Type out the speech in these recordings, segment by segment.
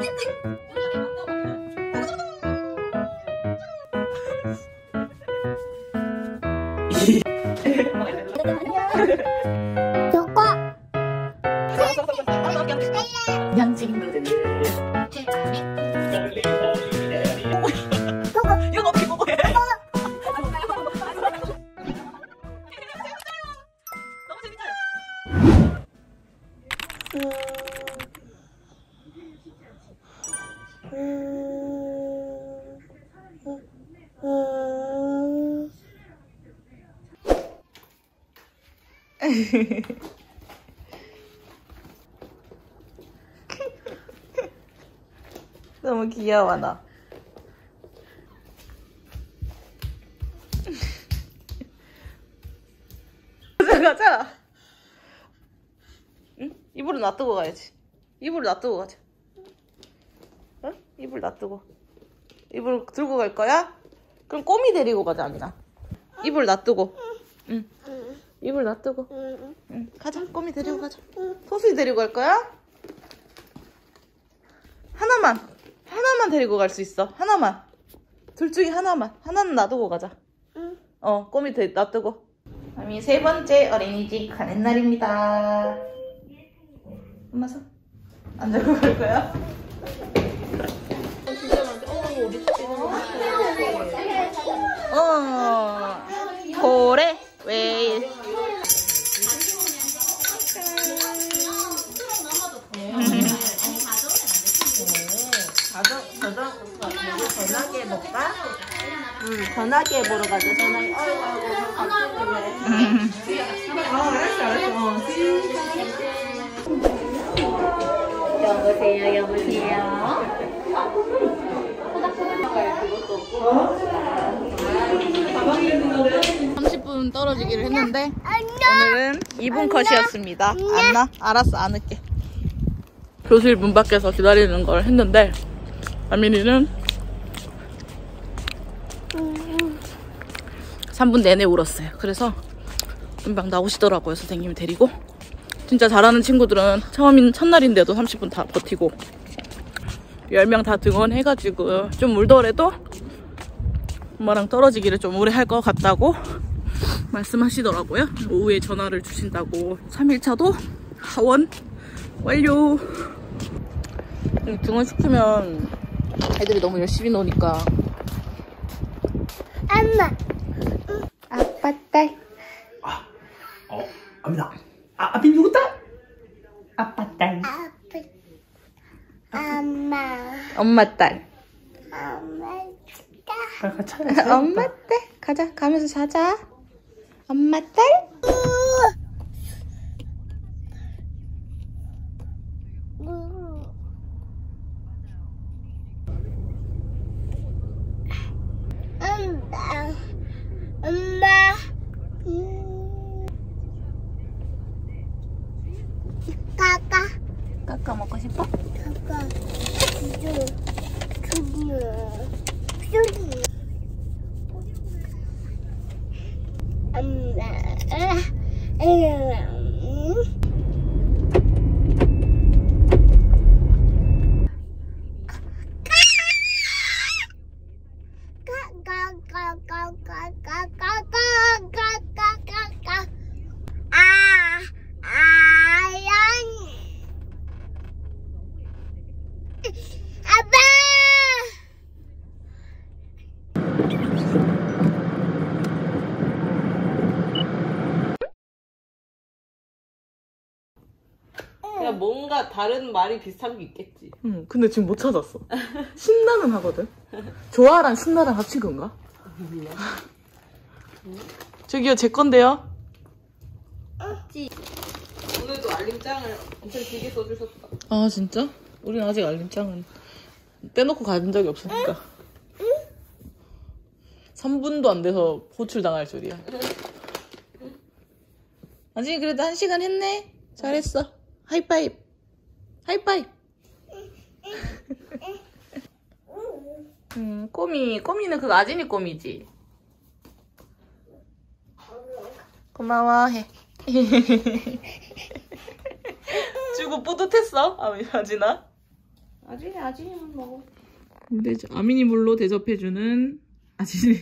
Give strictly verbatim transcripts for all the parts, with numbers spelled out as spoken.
그냥 친구들 이거 어떻게 먹어야 해? 너무 재밌어요. 너무 귀여워 너. 가자 가자. 응? 이불을 놔두고 가야지. 이불을 놔두고 가자. 응? 이불 놔두고. 이불 들고 갈 거야? 그럼 꼬미 데리고 가자 아미나. 이불 놔두고. 응. 이불 놔두고. 응. 가자. 꼬미 데리고 가자. 소수이 데리고 갈 거야? 하나만. 하나만 데리고 갈 수 있어. 하나만. 둘 중에 하나만. 하나는 놔두고 가자. 응. 어, 꼬미 데, 놔두고. 아미 세 번째 어린이집 가는 날입니다. 엄마 손. 안 들고 갈 거야? 어. 고래 웨일. 전화기 해볼까? 응, 전화기 해보러 가자. 전화기. 어이구, 어이구. 어, 알았어, 알았어. 여보세요, 여보세요. 삼십 분 떨어지기를 했는데 오늘은 이 분 컷이었습니다. 안 나? 알았어, 안 할게. 교실 문 밖에서 기다리는 걸 했는데 아민이는 삼 분 내내 울었어요. 그래서 금방 나오시더라고요, 선생님이 데리고. 진짜 잘하는 친구들은 처음인 첫날인데도 삼십 분 다 버티고 열 명 다 등원해가지고 좀 울더라도 엄마랑 떨어지기를 좀 오래 할 것 같다고 말씀하시더라고요. 오후에 전화를 주신다고. 삼 일차도 하원 완료. 등원시키면 애들이 너무 열심히 노니까. 엄마. 아빠 딸. 아, 어, 아미나. 아, 아빈 누구 딸? 아빠 딸. 아빠. 엄마. 엄마 딸. 엄마 아, 같이 엄마 딸. 가자. 가면서 자자. 엄마 딸. 엄마. 엄마. 까까. 까까 먹고 싶어? 까까. 주. 주주. 주주. 엄마. 음. 그냥 뭔가 다른 말이 비슷한 게 있겠지. 응, 근데 지금 못 찾았어. 신나는 하거든? 좋아랑 신나랑 합친 건가? 몰라. 저기요, 제 건데요? 오늘도 알림장을 엄청 길게 써주셨다. 아, 진짜? 우린 아직 알림장은 떼놓고 간 적이 없으니까. 삼 분도 안 돼서 호출당할 줄이야. 아직 그래도 한 시간 했네? 잘했어. 하이파이브. 하이파이브. 음, 꼬미. 꼬미는 그거 아진이 꼬미지? 고마워 해. 주고 뿌듯했어? 아, 아진아? 아진이 아진이만 먹어. 근데 아민이 물로 대접해주는 아진이.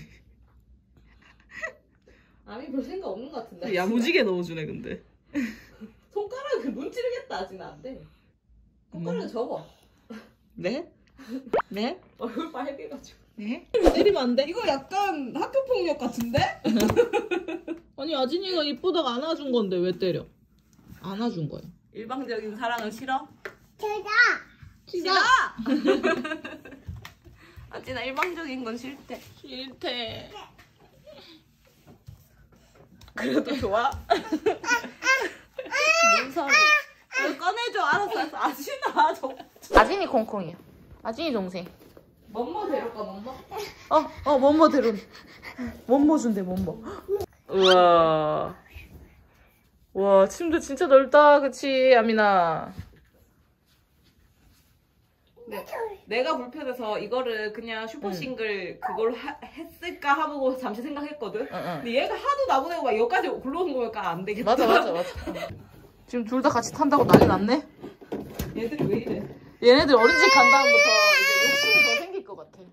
아민 별 생각 없는 것 같은데. 야무지게 넣어주네 근데. 손가락을 문지르겠다 아진아 안 돼. 손가락을 접어. 네? 네? 얼굴 빨개가지고. 네? 때리면 안 돼? 이거 약간 학교 폭력 같은데? 아니 아진이가 이쁘다가 안아준 건데 왜 때려? 안아준 거야. 일방적인 사랑은 싫어? 제가 싫어! 아진아 일방적인 건 싫대. 싫대. 그래도 좋아? 뭔 소리? 어, 꺼내줘. 알았어, 알았어. 아진아, 저. 아진이 콩콩이야. 아진이 동생. 멈머 데려가, 멈머. 어, 어, 멈머 데려. 멈머 준대, 멈머. 우와. 와, 침대 진짜 넓다, 그치, 아미나? 네. 내가 불편해서 이거를 그냥 슈퍼싱글 그걸로 하, 했을까 하고 잠시 생각했거든? 응, 응. 근데 얘가 하도 나보내고 막 여기까지 굴러오는 거니까 안 되겠다. 맞아, 맞아, 맞아. 지금 둘 다 같이 탄다고 난리 났네? 얘들이 왜 이래? 얘네들 어린이집 간 다음부터 이제 욕심이 더 생길 것 같아.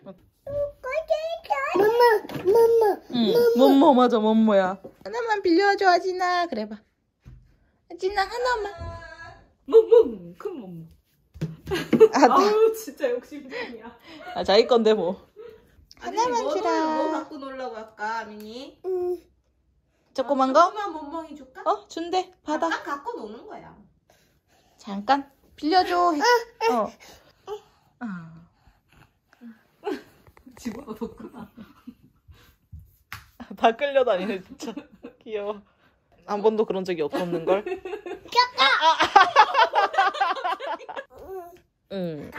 엄마 엄마 응, 멈머, 맞아, 멈머야. 하나만 빌려줘, 아진아. 그래봐. 아진아, 하나만. 멍멍! 큰 멍멍. 아, 아우, 진짜 욕심쟁이야. 아, 자기 건데, 뭐. 하나만 뭐, 주라. 뭐 갖고 놀라고 할까, 아민이? 조그만 거? 조그만 멍멍이 줄까? 어, 준대. 받아. 딱 갖고 노는 거야. 잠깐. 빌려줘. 어. 아. 지구가 더 크다. 다 끌려다니네, 진짜. 귀여워. 한 번도 그런 적이 없었는걸? 응.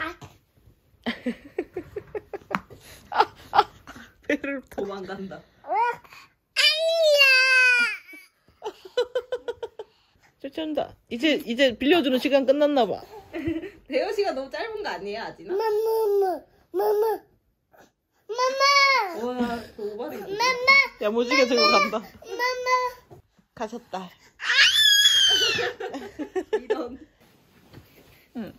배를 도망간다. 쫓아온다. 이제, 이제 빌려주는 시간 끝났나봐. 대여 시간 너무 짧은 거 아니에요, 아진아? 엄마 엄마 엄마 와, 저 오바리다. 야무지게 들고 간다. 엄마 가셨다. 이런. 응.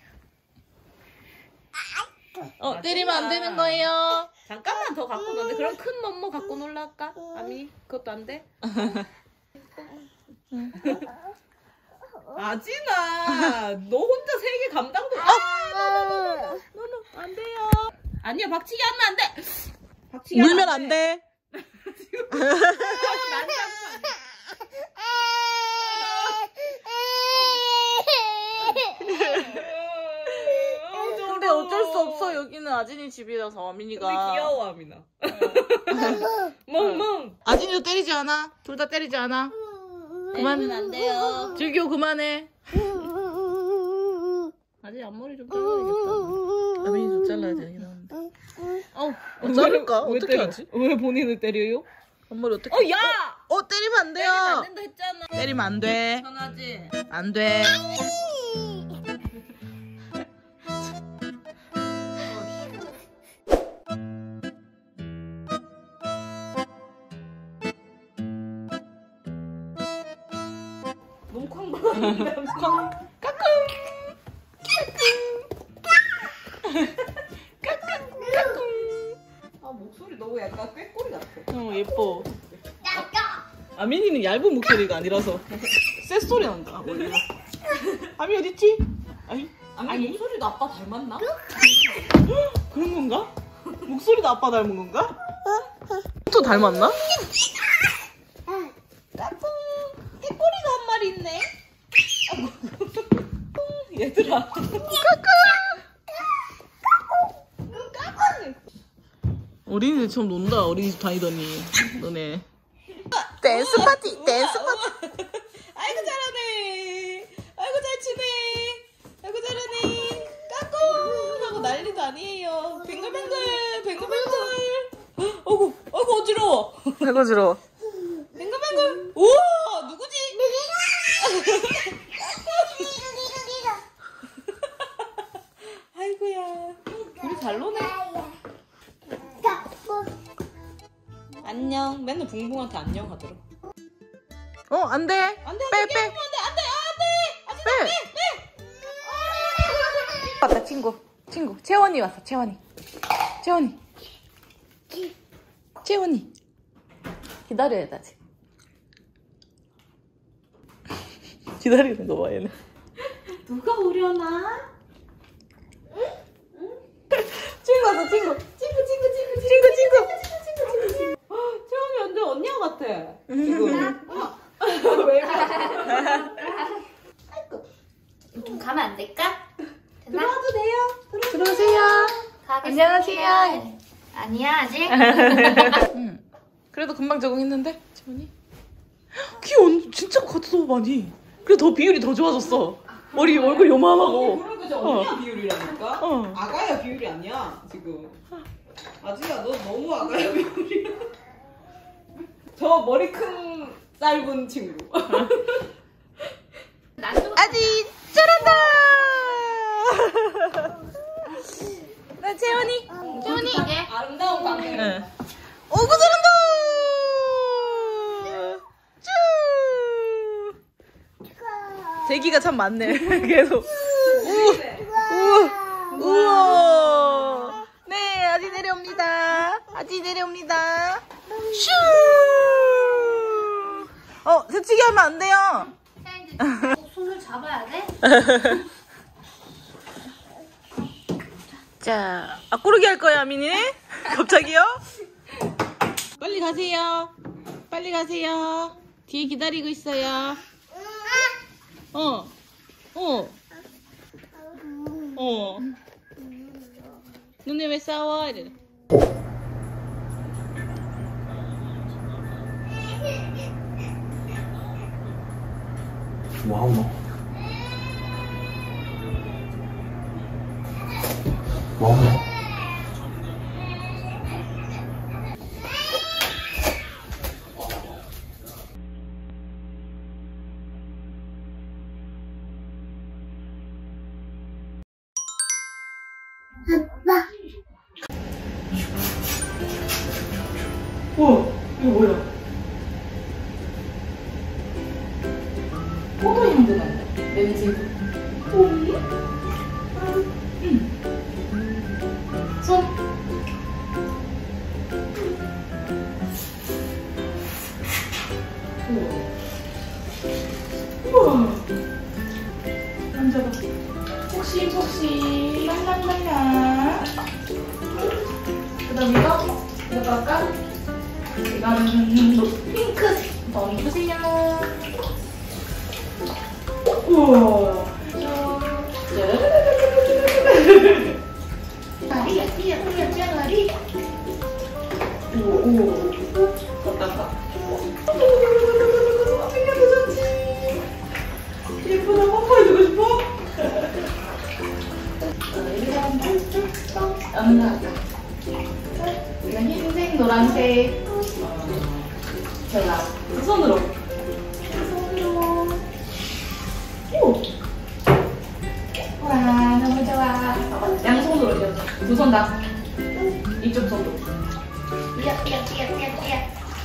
어, 때리면 안 되는 거예요. 잠깐만 더 갖고 노는데 그럼 큰 멍멍 갖고 놀라 할까? 아미 그것도 안 돼? 아진아, 너 혼자 세 개 감당도 아, 너는 안 돼요. 아니야, 박치기 하면 안 돼. 박치기 울면 안 돼. 근데 어쩔 수 없어. 여기는 아진이 집이라서 아민이가. 근데 귀여워, 아미나. 멍멍. 아진이도 때리지 않아? 둘 다 때리지 않아? 그만. 안 돼요. 즐겨 그만해. 아진 앞머리 좀 잘라야겠다. 아민이 좀 잘라야 되긴 하는데. 어, 어 자를까? 왜 어떻게 때려? 하지? 왜 본인을 때려요? 앞머리 어떻게? 어, 야! 어, 때리면 안 돼요. 때리면 안 된다 했잖아. 때리면 안 돼. 편하지? 안 돼. 너무 쾅 박았는데. 쾅. 아, 목소리 너무 약간 꾀꼬리 같아. 어, 예뻐. 아민이는 얇은 목소리가 아니라서 쎄 소리 난다. 원래. 아미 어딨지? 아니, 아니, 목소리도 아빠 닮았나? 그런 건가? 목소리도 아빠 닮은 건가? 또 닮았나? 꾀꼬리가 한 마리 있네. 얘들아. 어린이들처럼 논다. 어린이집 다니더니 너네. 댄스 파티, 댄스 파티. 아이고 잘하네. 아이고 잘 추네. 아이고 잘하네. 까꿍 하고 난리도 아니에요. 뱅글뱅글 뱅글뱅글. 어구 어구 어지러워. 아이고 지러워. 뱅글뱅글. 우와 누구지? 아이고야. 우리 잘 노네. 안녕. 맨날 붕붕한테 안녕 하더라. 어, 안 돼. 안돼 빼, 안돼 빼. 안돼 안돼 안돼. 아직 빼. 빼 빼. 왔다 친구. 친구. 채원이 왔어. 채원이. 채원이. 채원이. 기다려야 되지. 기다리는 거 봐 얘네. 누가 오려나? 친구 왔어 친구. 친구 친구 친구 친구 친구. 채원이 완전 언니야 같아. 지금. 왜 그래? 좀 가면 안 될까? 됐나? 들어와도 돼요. 들어오세요. 가겠습니다. 안녕하세요. 아니야 아직. 응. 그래도 금방 적응했는데 채원이. 귀여워. 진짜 커졌어 많이. 그래 더 비율이 더 좋아졌어. 머리 얼굴 요만하고. 그러니까 저 언니야 비율이라니까. 어. 아가야 비율이 아니야 지금. 아지야 너 너무 아가야 비율이야. 저 머리 큰 짧은 친구. 아지 잘한다. 나 채원이. 채원이. 아름다운 관계. 응. 오구 잘한다. 쭈. 대기가 참 많네. 계속. 우와. 우와. 네, 아지 내려옵니다. 아지 내려옵니다. 슈. 어, 새치기 하면 안 돼요. 꼭 손을 잡아야 돼? 자, 앞구르기 할 거야, 미니? 갑자기요? 빨리 가세요. 빨리 가세요. 뒤에 기다리고 있어요. 어, 어, 어. 너네 왜 싸워? 이래. 와우. 와우. 아빠. 우와, 이거 뭐야? 포도 향도 난다. 렌즈도. 응. 손. 우와. 우와. 만져봐. 폭신폭신. 랄랄랄라. 그 다음 이거? 이거 갈까? 이거는 핑크. 더 이쁘세요. 우와. 마리야 띠야 띠야 띠야 마리. 오오. 갔다 갔다. 생겨도 좋지. 예쁘다. 뽀뽀해주고 싶어? 연락. 이건 흰색, 노란색. 제가 두 손으로. 두 손으로. 오. 와, 너무 좋아. 양손으로 이렇게. 두 손 다. 이쪽 손도. 띠야 띠야 띠야 띠야 띠야.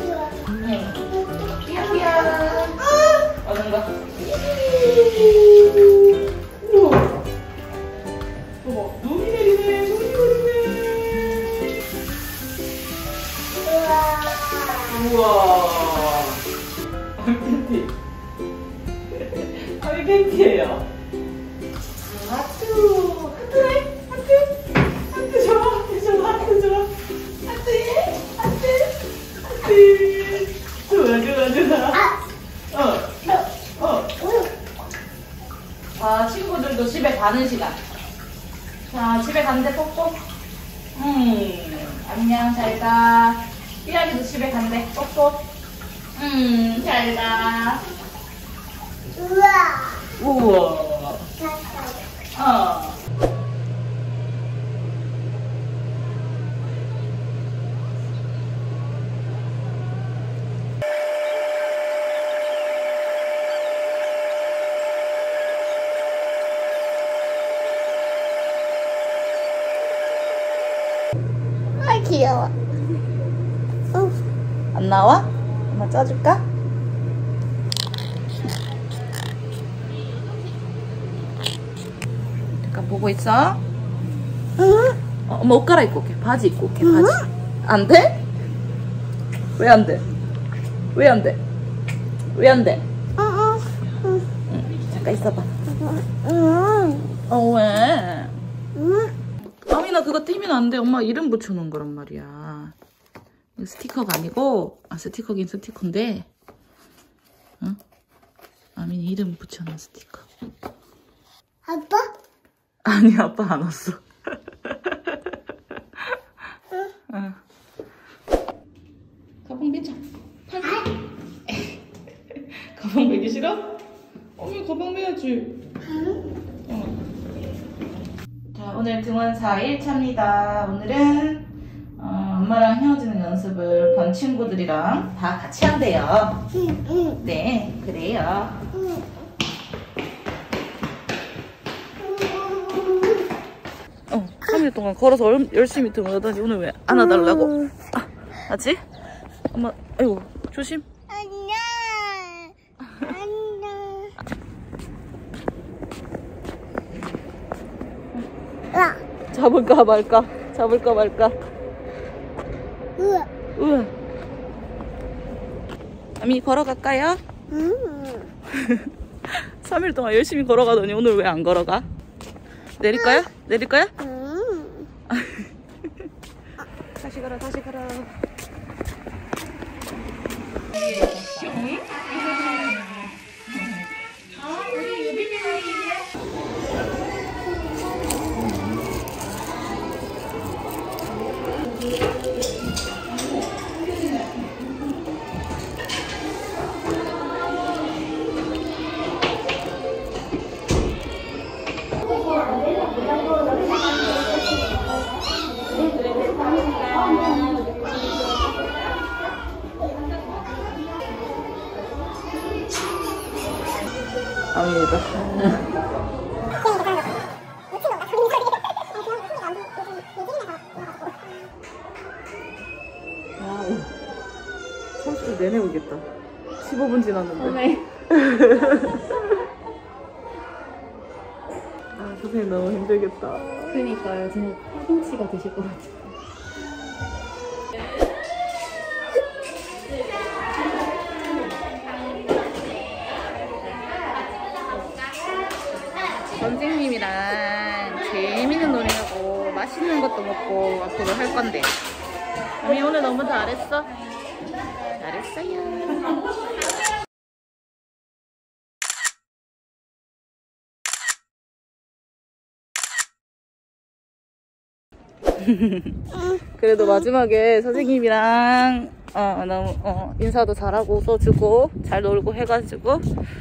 응. 삐약삐약. 어느 거? 우와. 어머, 눈이 내리네. 눈이 내리네. 우와. 아이 팬티. 아이 팬티예요. 하트. 하트네. 하트. 하트 좋아. 하트 좋아. 하트 좋아. 하트. 하트. 하트. 좋아 좋아 좋아. 어. 어. 자, 친구들도 집에 가는 시간. 자, 집에 간대 뽀뽀. 음, 안녕, 잘 가. 삐약이도 집에 간대 뽀뽀. 음, 잘 가. 우와. 우와. 어. 아 귀여워. 안 나와? 엄마 짜줄까? 잠깐 보고 있어. 어, 엄마 옷 갈아입고 올게. 바지 입고 올게. 바지. 안 돼? 왜 안 돼? 왜 안 돼? 왜 안 돼? 응, 잠깐 있어봐. 어, 왜? 아미나 그거 띄면 안 돼. 엄마 이름 붙여놓은 거란 말이야. 이거 스티커가 아니고, 아, 스티커긴 스티커인데, 응? 아민이 이름 붙여놓은 스티커. 아빠? 아니, 아빠 안 왔어. 응. 가방 매자. 가방 매기 싫어? 어미 가방 매야지. 응. 자, 오늘 등원 사 일 차입니다. 오늘은 어, 엄마랑 헤어지는 연습을 반 친구들이랑 다 같이 한대요. 응, 응. 네, 그래요. 응. 어, 삼 일 동안 걸어서 얼, 열심히 등원하더니 오늘 왜 안아달라고? 아, 맞지? 엄마, 아이고, 조심. 안녕. 안녕. 아, 잡을까 말까? 잡을까 말까? 우와. 우와. 아미 걸어갈까요? 음. 삼 일 동안 열심히 걸어가더니 오늘 왜 안 걸어가? 내릴 거야? 내릴 거야? 음. 다시 가라, 다시 가라. 아닙니다. 와우. 삼십 분 내내 오겠다. 십오 분 지났는데. 아, 선생님 너무 힘들겠다. 그러니까요. 진짜 팔꿈치가 드실 것 같아요. 선생님이랑 재밌는 놀이하고 맛있는 것도 먹고 앞으로 할 건데. 우리 오늘 너무 잘했어. 잘했어요. 그래도 마지막에 선생님이랑 어, 너무 어, 인사도 잘하고 써주고 잘 놀고 해가지고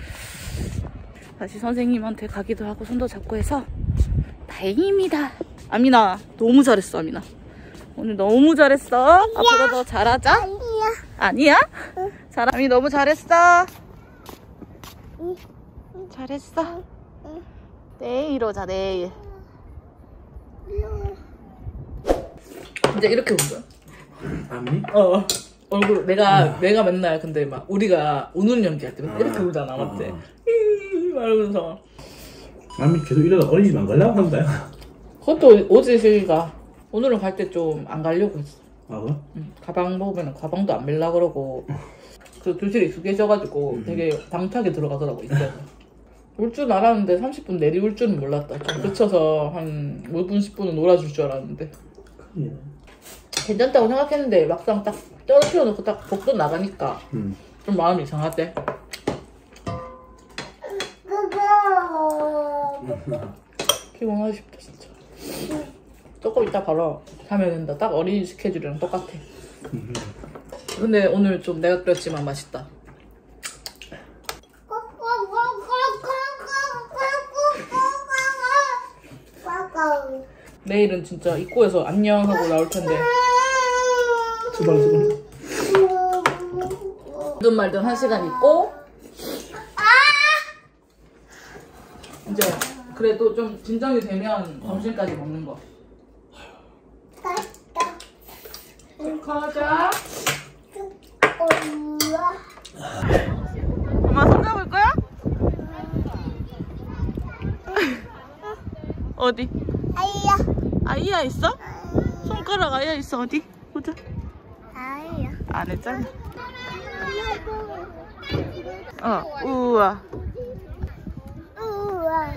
다시 선생님한테 가기도 하고 손도 잡고 해서 다행입니다. 아미나 너무 잘했어. 아미나 오늘 너무 잘했어. 앞으로 더 잘하자. 아니야. 아니야? 응. 사람이 너무 잘했어. 응. 잘했어. 응. 내일 오자. 내일. 이제 이렇게 온 거야. 아미? 어. 얼굴 내가 내가 맨날 근데 막 우리가 우는 연기할 때 이렇게 울잖아. 맞지? 어. 말하면서 아미 계속 이러다 어린이집 안 가려고 한다. 그것도 어제 저희가 오늘은 갈 때 좀 안 가려고 했어. 아 그래? 응. 가방 먹으면 가방도 안 밀라 그러고 그 교실에 익숙해져가지고 음. 되게 당차게 들어가더라고. 이때는 울 줄 알았는데 삼십 분 내리 울 줄은 몰랐다. 좀 그쳐서 한 오 분 십 분은 놀아줄 줄 알았는데 예. 괜찮다고 생각했는데 막상 딱 떨어뜨려 놓고 딱 복도 나가니까 음. 좀 마음이 이상하대. 피곤하고 싶다 진짜. 조금 이따 바로 가면 된다. 딱 어린이 스케줄이랑 똑같아. 근데 오늘 좀 내가 끓였지만 맛있다. 내일은 진짜 입구에서 안녕 하고 나올 텐데 수발 수발. 무슨 말든 한 시간 있고 이제 그래도 좀 진정이 되면 점심까지 먹는 거. 가자. 엄마 손 잡을 거야? 어디? 아이야. 아이야 있어? 손가락 아이야 있어. 어디? 보자. 아이야. 안 했잖아. 어, 우와. 우와.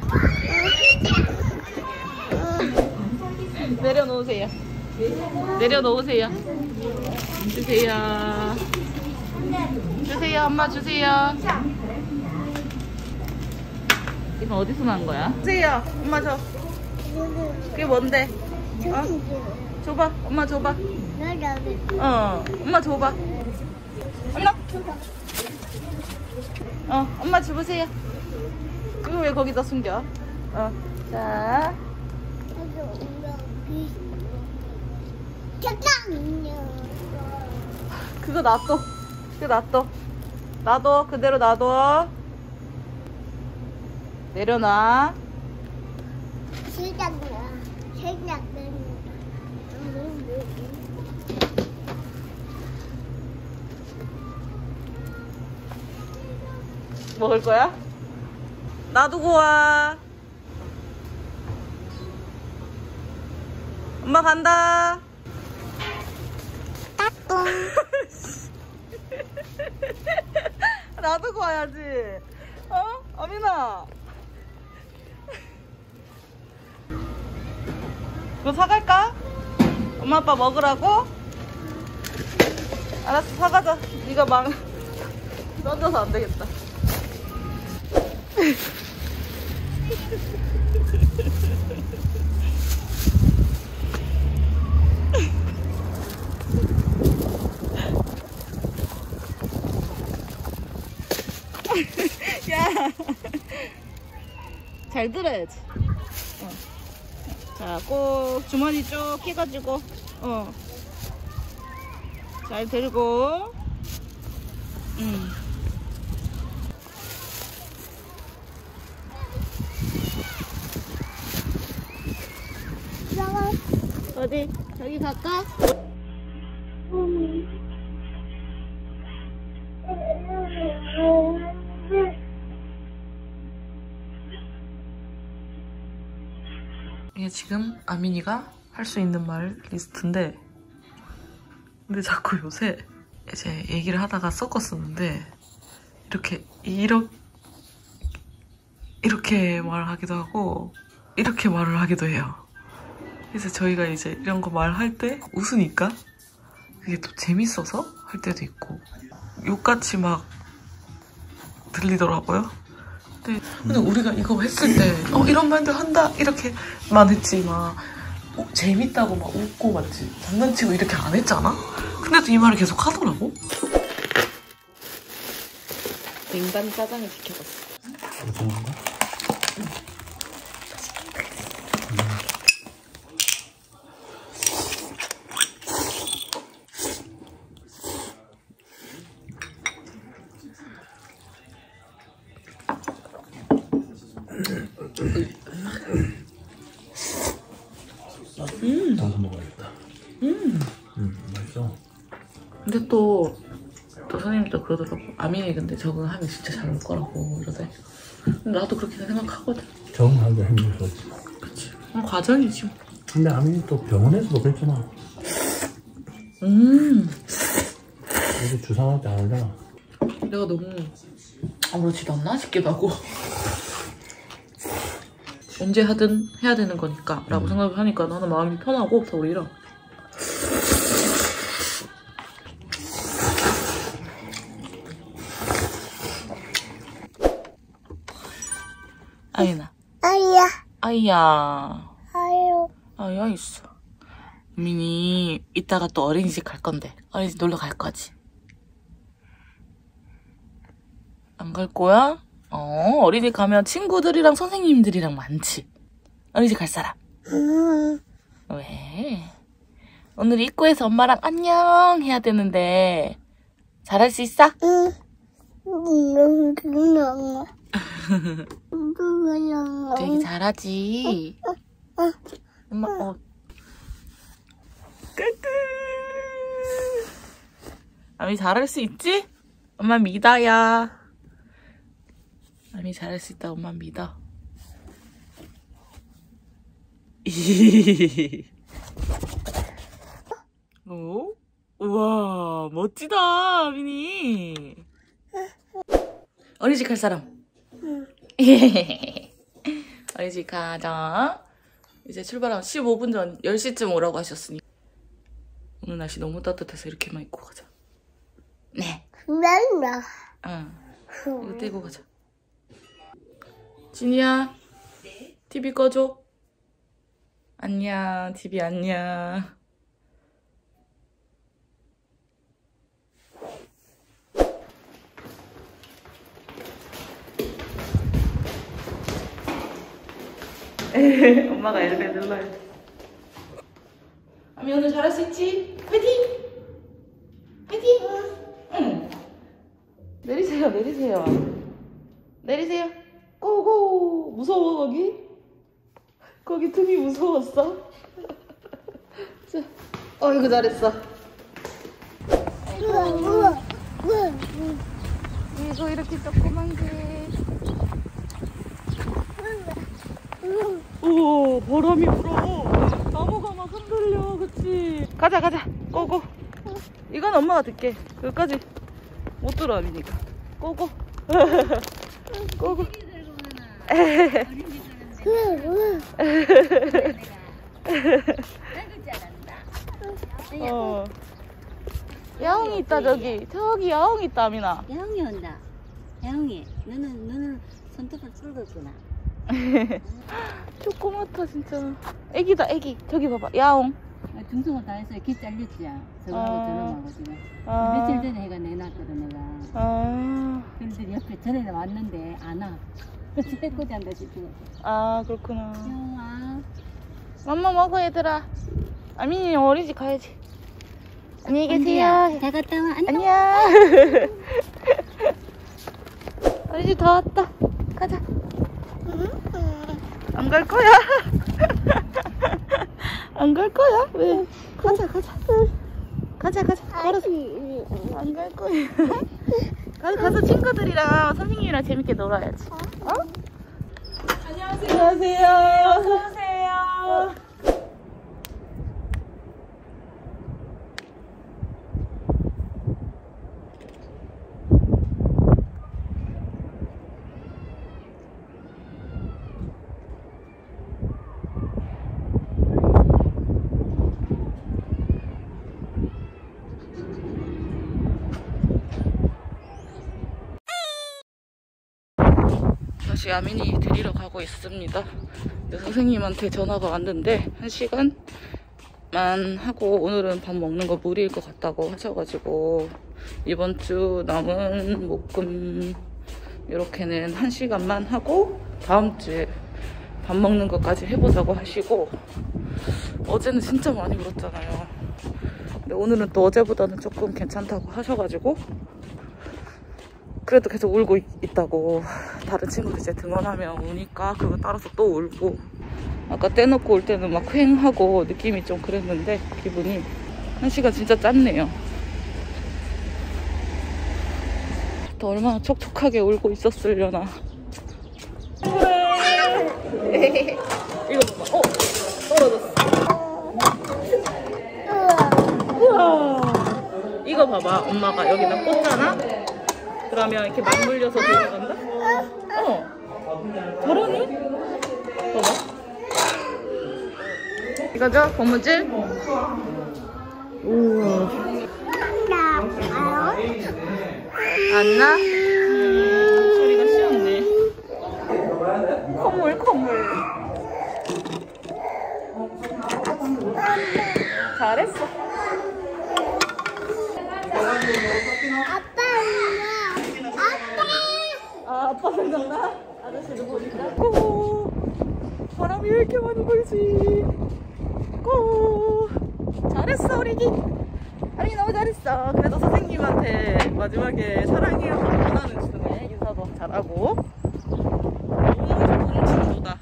내려놓으세요. 내려놓으세요. 주세요. 주세요. 엄마 주세요. 이건 어디서 난 거야? 주세요. 엄마 줘. 그게 뭔데? 어? 줘봐. 엄마 줘봐. 어, 엄마 줘봐. 엄마. 어, 엄마 줘보세요. 이거 왜 거기다 숨겨? 어, 자. 그거 놔둬. 그거 놔둬. 놔둬. 그대로 놔둬. 내려놔. 시작이야. 시작은. 먹을 거야? 놔두고 와. 엄마 간다. 따뚱. 놔두고 와야지. 어? 아민아. 이거 사갈까? 엄마 아빠 먹으라고? 알았어, 사가자. 네가 망 던져서 안 되겠다. 야, 잘 들어야지. 어. 자, 꼭 주머니 쭉 해가지고, 어, 잘 들고, 음. 어디? 저기 갈까? 이게 지금 아민이가 할 수 있는 말 리스트인데, 근데 자꾸 요새 이제 얘기를 하다가 섞었었는데 이렇게 이렇게 이렇게 말을 하기도 하고 이렇게 말을 하기도 해요. 그래서 저희가 이제 이런 거 말할 때 웃으니까 그게 또 재밌어서 할 때도 있고 욕같이 막 들리더라고요. 근데, 근데 우리가 이거 했을 때 어, 이런 말도 한다 이렇게만 했지 막 어, 재밌다고 막 웃고 맞지 장난치고 이렇게 안 했잖아? 근데도 이 말을 계속 하더라고. 냉반 짜장을 시켜봤어. 어떤 건가? 음. 나도 먹어야겠다. 음. 음, 맛있어. 근데 또, 또 선생님이 또 그러더라고. 아민이 근데 적응하면 진짜 잘 올 거라고 이러대. 근데 나도 그렇게 생각하거든. 적응하기가 힘들어. 그치. 어, 과정이지. 근데 아민이 또 병원에서도 그랬잖아. 음. 이제 주사할 때 안 하잖아. 내가 너무 아무렇지도 않나 싶기도 하고. 언제 하든 해야 되는 거니까 라고 음. 생각을 하니까 나는 마음이 편하고 더 오히려. 아이나. 아이야. 아이야. 아유. 아이야 있어. 민이 이따가 또 어린이집 갈 건데 어린이집 놀러 갈 거지? 안 갈 거야? 어, 어린이집 가면 친구들이랑 선생님들이랑 많지. 어린이집 갈 사람? 음. 왜? 오늘 입구에서 엄마랑 안녕 해야 되는데 잘할 수 있어? 응. 응. 응. 되게 잘하지. 엄마, 어. 끄끄. 아미 잘할 수 있지? 엄마 믿어야. 아미 잘할 수 있다. 엄마 믿어. 어? 우와, 멋지다, 미니. 어린이집 갈 사람? 응. 어린이집 가자. 이제 출발하면 십오 분 전 열 시쯤 오라고 하셨으니. 오늘 날씨 너무 따뜻해서 이렇게만 입고 가자. 네. 난다. 응. 이거 떼고 가자. 진이야. 티비 꺼줘. 안녕. 티비 안녕. 엄마가 엘베 눌러야 돼. 아미 오늘 잘할 수 있지? 파이팅! 파이팅! 응. 내리세요, 내리세요. 내리세요. 고고! 무서워, 거기? 거기 틈이 무서웠어? 자, 어이구, 잘했어. 우와, 우와, 우와. 이거 이렇게 조그만 게. 오, 바람이 불어. 나무가 막 흔들려, 그치? 가자, 가자. 고고. 이건 엄마가 들게. 여기까지 못 들어, 아미니까. 고고. 고고. 어. 야옹이 있다, 저기. 저기 야옹이 있다, 아미나. 야옹이 온다. 야옹이, 너는 눈을 손톱을 뚫었구나. 조그맣다, 진짜. 애기다, 애기. 저기 봐봐, 야옹. 중성화 다 했어요. 귀 잘렸지. 저거하고 아. 저놈하고 지금. 아. 며칠 전에 해가 내놨거든, 내가. 아, 그런데 옆에 전에 왔는데 안 와. 새꼬 잔다 싶고. 아, 그렇구나. 야옹아. 맘마 먹어, 얘들아. 아민이 어린이집 가야지. 안녕히 언제야? 계세요. 잘 갔다 와. 안녕. 안녕. 어린이집 다 왔다. 가자. 안 갈 거야? 안 갈 거야? 왜? 가자, 가자. 가자, 가자. 걸어서. 안 갈 거야. 가서, 가서 친구들이랑 선생님이랑 재밌게 놀아야지. 어? 안녕하세요. 안녕하세요. 어서오세요. 다시 아민이 데리러 가고 있습니다. 선생님한테 전화가 왔는데 한 시간만 하고 오늘은 밥 먹는 거 무리일 것 같다고 하셔가지고 이번 주 남은 목금 이렇게는 한 시간만 하고 다음 주에 밥 먹는 것까지 해보자고 하시고 어제는 진짜 많이 울었잖아요. 근데 오늘은 또 어제보다는 조금 괜찮다고 하셔가지고 그래도 계속 울고 있, 있다고 다른 친구들 이제 등원하면 우니까 그거 따라서 또 울고 아까 떼놓고 올 때는 막 휑하고 느낌이 좀 그랬는데 기분이 한 시간 진짜 짰네요. 또 얼마나 촉촉하게 울고 있었으려나. 그래. 이거 봐봐. 어? 떨어졌어. 우와. 이거 봐봐. 엄마가 여기다 꽂잖아? 그러면 이렇게 맞물려서 들어간다? 어. 잘하니? 봐봐. 이거죠? 고무줄? 우와. 안 나? 음, 소리가 쉬웠네. 콧물, 콧물. 잘했어. 아빠, 아빠. 아, 아빠 생각나? 아저씨도 보니까. 고! 바람이 왜 이렇게 많이 불지? 고! 잘했어, 우리 기. 아니, 너무 잘했어. 그래도 선생님한테 마지막에 사랑해요 원하는 주네. 인사도 잘하고. 너무 좋은 친구다.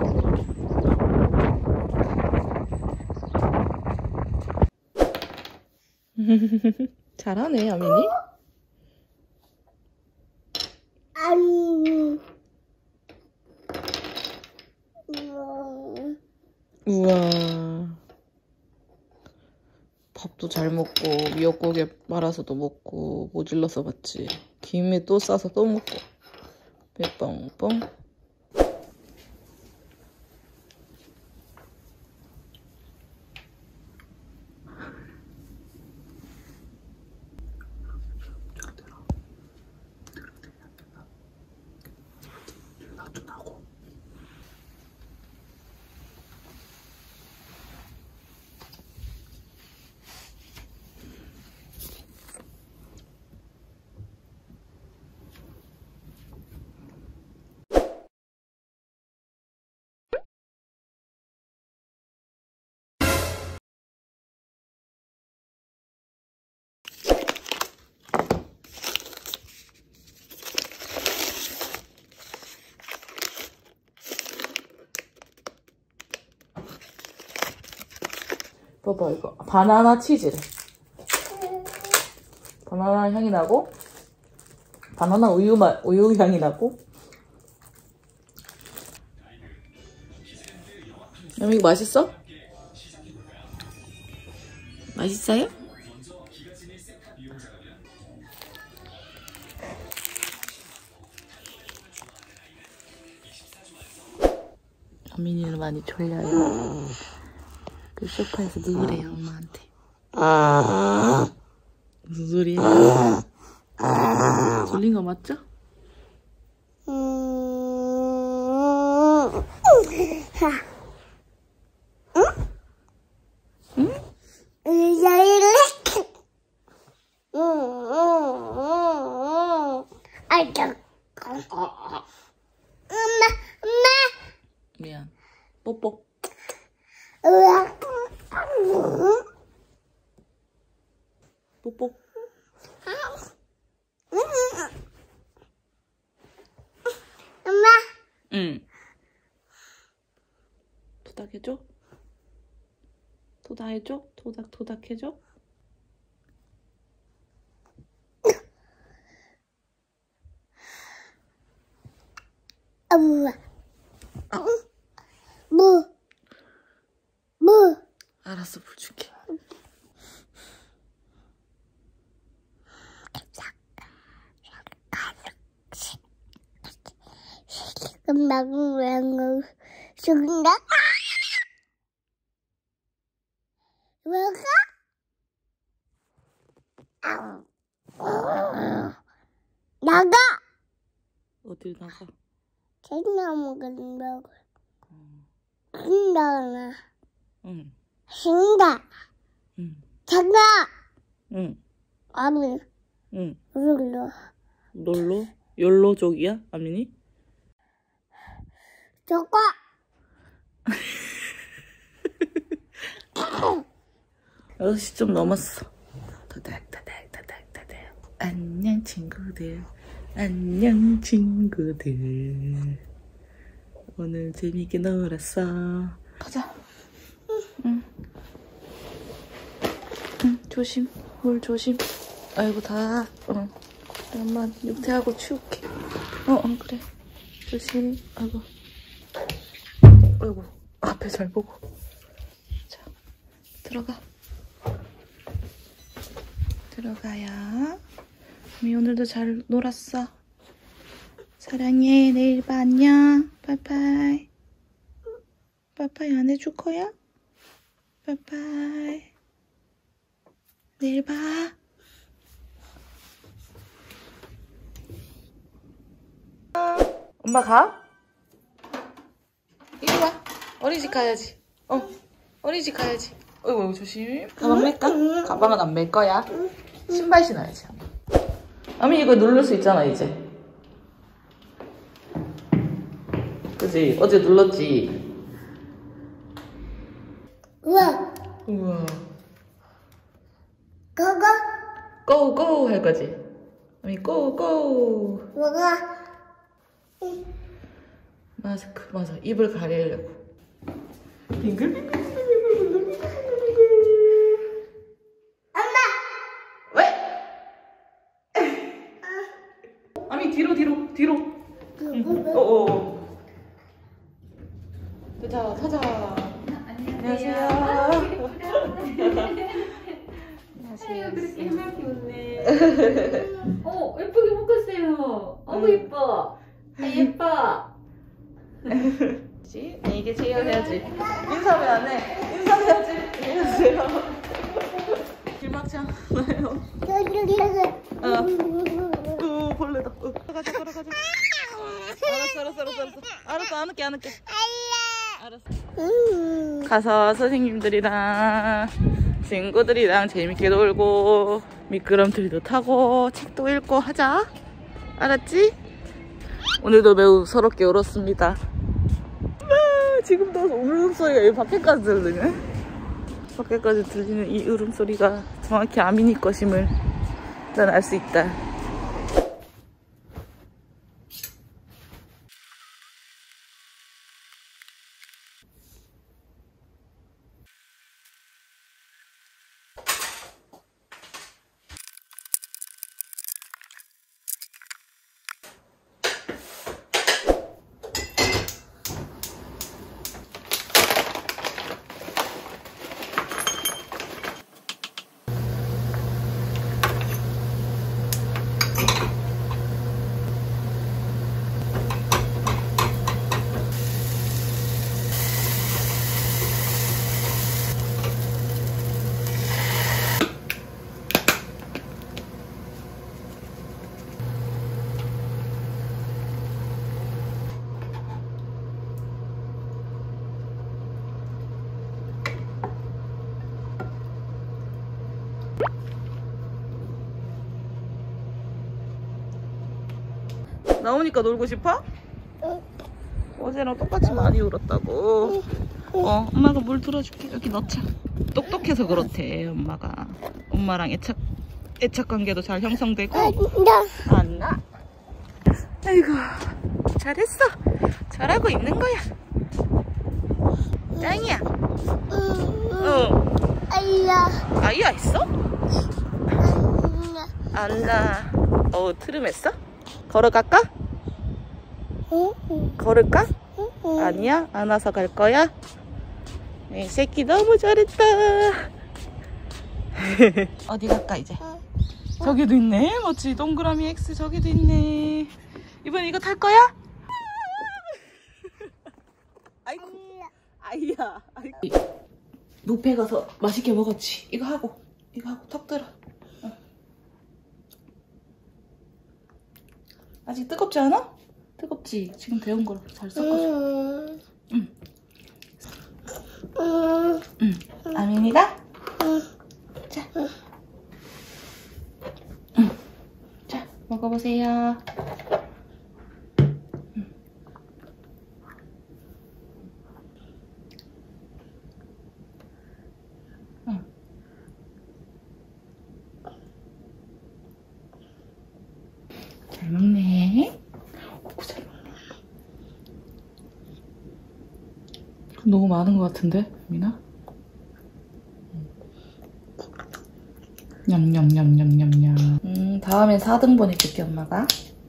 잘하네, 아민이. 아니. 음. 우와. 밥도 잘 먹고 미역국에 말아서도 먹고 모질러서 봤지. 김에 또 싸서 또 먹고. 배 뻥뻥. 봐봐 이거 바나나 치즈래. 바나나 향이 나고 바나나 우유 맛 우유 향이 나고. 여미 이거 맛있어? 맛있어요? 여민이는 많이 졸려요. 그 소파에서 누우래요, 엄마한테. 무슨 소리야? 졸린 거 맞죠? 응? 엄마, 엄마. 미안. 뽀뽀. 뽀뽀. 엄마. 응. 토닥해줘? 토닥해줘? 토닥 토닥해줘? 엄마. 뭐? 뭐? 알았어, 물 줄게. 금방 왜안 죽는다? 뭐가? 나가! 어딜 나가? 쟤나 먹는다고. 신다나. 응. 신다. 응. 자가! 응. 아니, 응. 놀러. 놀러? 열로족이야? 아민이? 저거! 여섯 시 좀 넘었어. 토닥토닥토닥토닥. 안녕 친구들. 안녕 친구들. 오늘 재밌게 놀았어. 가자. 응. 응, 조심. 물 조심. 아이고 다. 어. 엄마 육퇴하고 치울게. 어, 어 그래. 조심. 아이고. 아이고. 앞에 잘 보고. 자, 들어가. 들어가요. 우리 오늘도 잘 놀았어. 사랑해. 내일 봐. 안녕. 빠이빠이. 빠이빠이 안 해줄 거야? 빠이빠이. 내일 봐. 엄마 가? 이리 와. 어린이집 가야지. 어. 어린이집 가야지. 어이구 조심. 가방 맬까? 가방은 안 맬 거야. 신발 신어야지. 아미 이거 누를 수 있잖아 이제. 그지? 어제 눌렀지? 우와, 우와. 그거? 고고 할 거지? 아미 고고. 뭐가? 마스크 맞아. 입을 가리려고. 빙글빙글. 엄마! 왜? 아미 뒤로 뒤로 뒤로. 응. 어어. 자 타자. 안녕하세요. 아유, 그렇게 해맑게 웃네. 어, 예쁘게 묶었어요. 어머, 예뻐. 아, 예뻐. 그치? 이게 제일 해야지. 인사 왜 안 해? 인사해야지. 안녕하세요. 길막창 나요. 어. 오, 벌레다. 어. 가자, 걸어가자. 알았어, 알았어, 알았어, 알았어. 알았어, 안 할게, 안 할게. 알았어. 가서 선생님들이랑 친구들이랑 재밌게 놀고 미끄럼틀도 타고 책도 읽고 하자. 알았지? 오늘도 매우 서럽게 울었습니다. 아, 지금도 울음소리가 여기 밖에까지 들리네. 밖에까지 들리는 이 울음소리가 정확히 아민이 것임을 난 알 수 있다. 나오니까 놀고 싶어? 어제랑 똑같이 많이 울었다고. 어, 엄마가 물 들어줄게. 여기 넣자. 똑똑해서 그렇대, 엄마가. 엄마랑 애착, 애착 관계도 잘 형성되고. 안 나. 아이고, 잘했어. 잘하고 있는 거야. 짱이야. 어. 아이야. 아이야 있어? 안 나. 어, 트름했어? 걸어갈까? 걸을까? 아니야? 안아서 갈 거야? 이 새끼 너무 잘했다. 어디 갈까 이제? 저기도 있네. 멋지. 동그라미 X 저기도 있네. 이번엔 이거 탈 거야? 아이고. 아이야. 아이고. 뷔페 가서 맛있게 먹었지. 이거 하고 이거 하고 턱 들어. 어. 아직 뜨겁지 않아? 뜨겁지? 지금 데운 거로 잘 섞어줘. 응. 응. 응. 아민이가? 자. 응. 자, 먹어보세요. 응. 응. 잘 먹네. 오, 잘 먹네. 너무 많은 것 같은데, 미나? 냠냠냠냠냠냠. 음, 다음엔 사 등분 해줄게, 엄마가.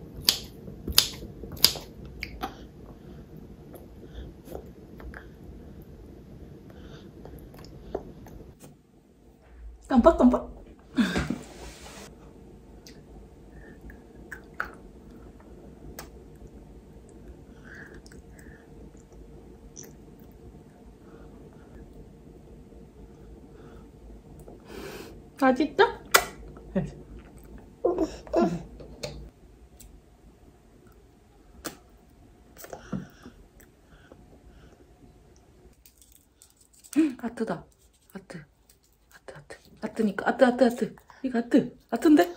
깜빡깜빡. 맛있죠? 아트다. 아트. 아트, 아트. 아트니까. 아트, 아트, 아트. 이거 아트. 아트인데?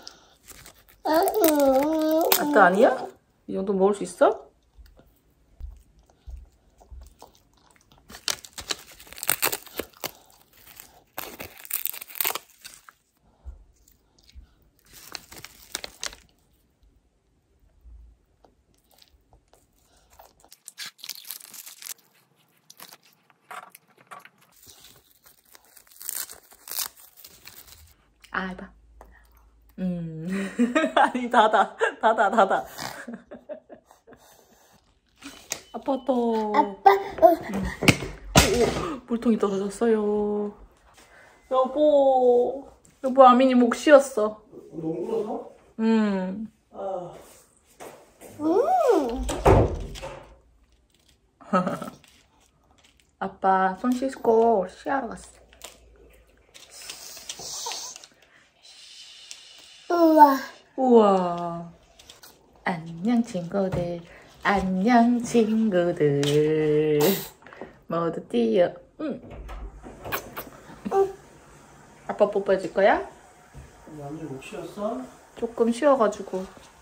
아트 아니야? 이 정도 먹을 수 있어? 아, 해봐. 음. 아니, 닫아. 닫아, 닫아. 아빠 또. 아빠. 어. 오, 물통이 떨어졌어요. 여보, 여보 아민이 목 쉬었어. 너무 울어서? 음. 아. 음. 아빠 손 씻고 쉬하러 갔어. 우와. 우와. 안녕 친구들. 안녕 친구들. 모두 뛰어. 응. 아빠 뽀뽀해줄 거야? 완전 못 쉬었어? 조금 쉬어가지고.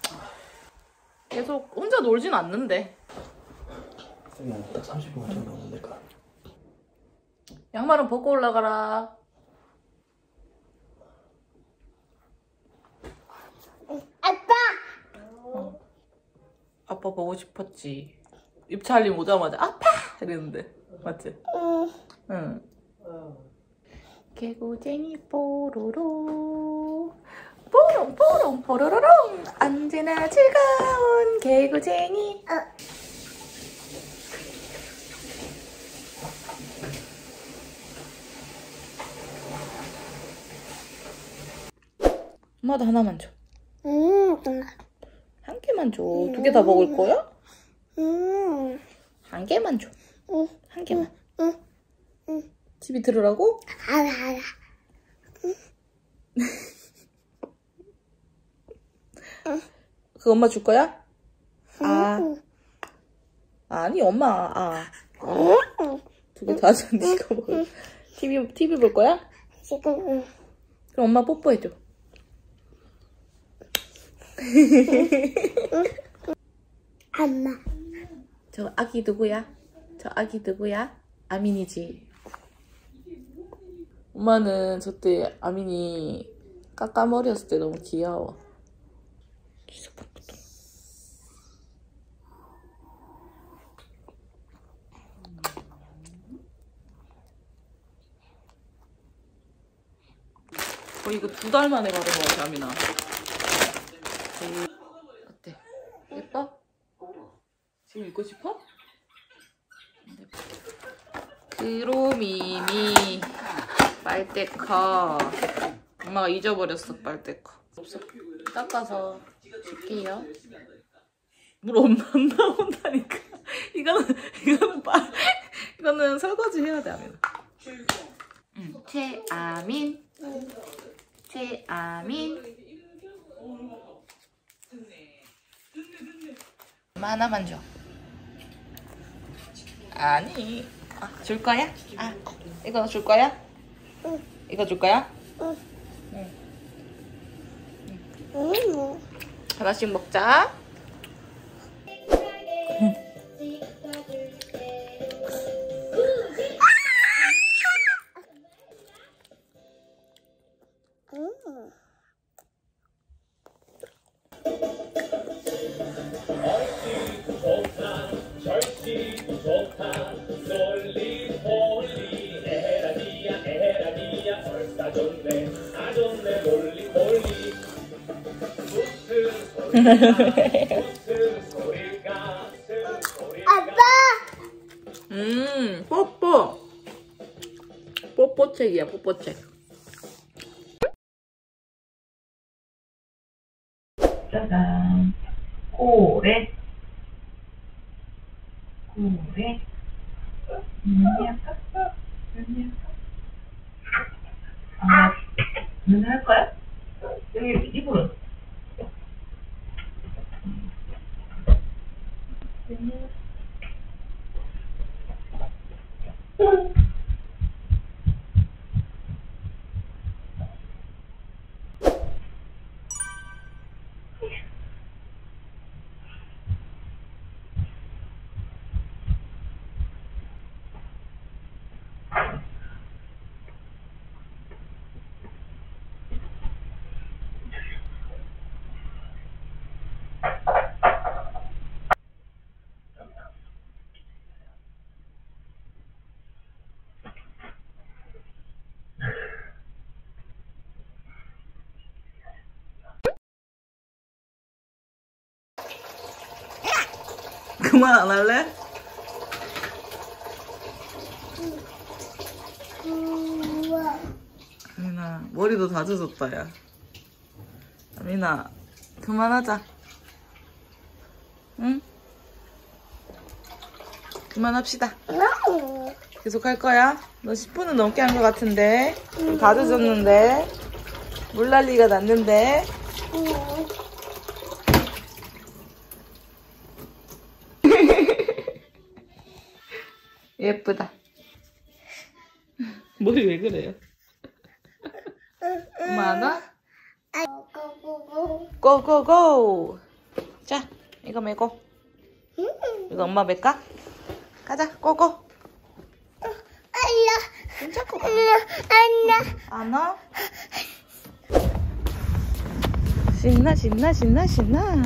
계속 혼자 놀진 않는데. 그냥 딱 삼십 분 정도 나오면 될까? 양말은 벗고 올라가라. 아빠. 아빠 보고 싶었지. 입찰림 오자마자 아파! 이랬는데. 맞지? 응. 응. 개구쟁이 뽀로로. 뽀롱 뽀롱 뽀로로롱. 언제나 즐거운 개구쟁이. 엄마도 하나만 줘. 음. 한 개만 줘. 두 개 다 먹을 거야? 음. 한 개만 줘. 응. 한 개만. 응. 응. 집이 들으라고? 알아 알아. 그거 엄마 줄 거야? 아. 응. 아니, 엄마. 아. 응. 두 개 다 줘. 네가 먹어. 티비, 티비 볼 거야? 지금 응. 그럼 엄마 뽀뽀해줘. 엄마. 저 아기 누구야? 저 아기 누구야? 아민이지. 엄마는 저때 아민이 까까머리였을 때 너무 귀여워. 어, 이거 두 달 만에 받은 거 같아, 아민아. 어때? 예뻐? 지금 입고 싶어? 그로미미 빨대커. 엄마가 잊어버렸어, 빨대커. 없어. 닦아서 줄게요. 물 엄마 안 나온다니까. 이거는 이거는 빨 이거는 설거지 해야 돼, 아민. 응. 최아민. 최아민. 엄마 하나만 줘. 아니. 아, 줄 거야? 아, 이거 줄 거야? 응. 이거 줄 거야? 응. 응. 응. 하나씩 먹자. 응. 아빠. 음, 뽀뽀. 뽀뽀책이야, 뽀뽀책. 짜잔. 고래. 고래. 눈이 아팠어? 눈이 아팠어? 아, 눈 할 거야? 여기 입으로. 그만 안 할래? 아, 머리도 다 젖었다, 야. 아민아, 그만하자. 응? 그만합시다. 계속 할 거야? 너 십 분은 넘게 한 것 같은데. 다 젖었는데. 물난리가 났는데. 예쁘다. 머리 왜 그래요? 엄마 안 와? 고고고! 자, 이거 메고. 이거 엄마 메까? 가자, 고고! 괜찮고 가. 안 와? 신나, 신나, 신나, 신나.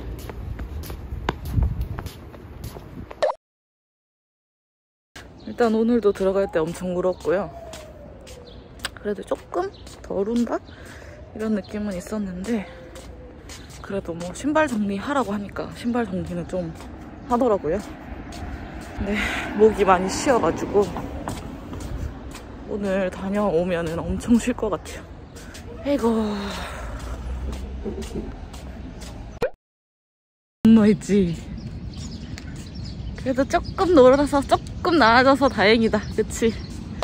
일단 오늘도 들어갈 때 엄청 울었고요. 그래도 조금 덜 운다? 이런 느낌은 있었는데 그래도 뭐 신발 정리하라고 하니까 신발 정리는 좀 하더라고요. 근데 목이 많이 쉬어가지고 오늘 다녀오면은 엄청 쉴 것 같아요. 아이고. 엄마 있지? 그래도 조금 놀아서 조금 나아져서 다행이다. 그치?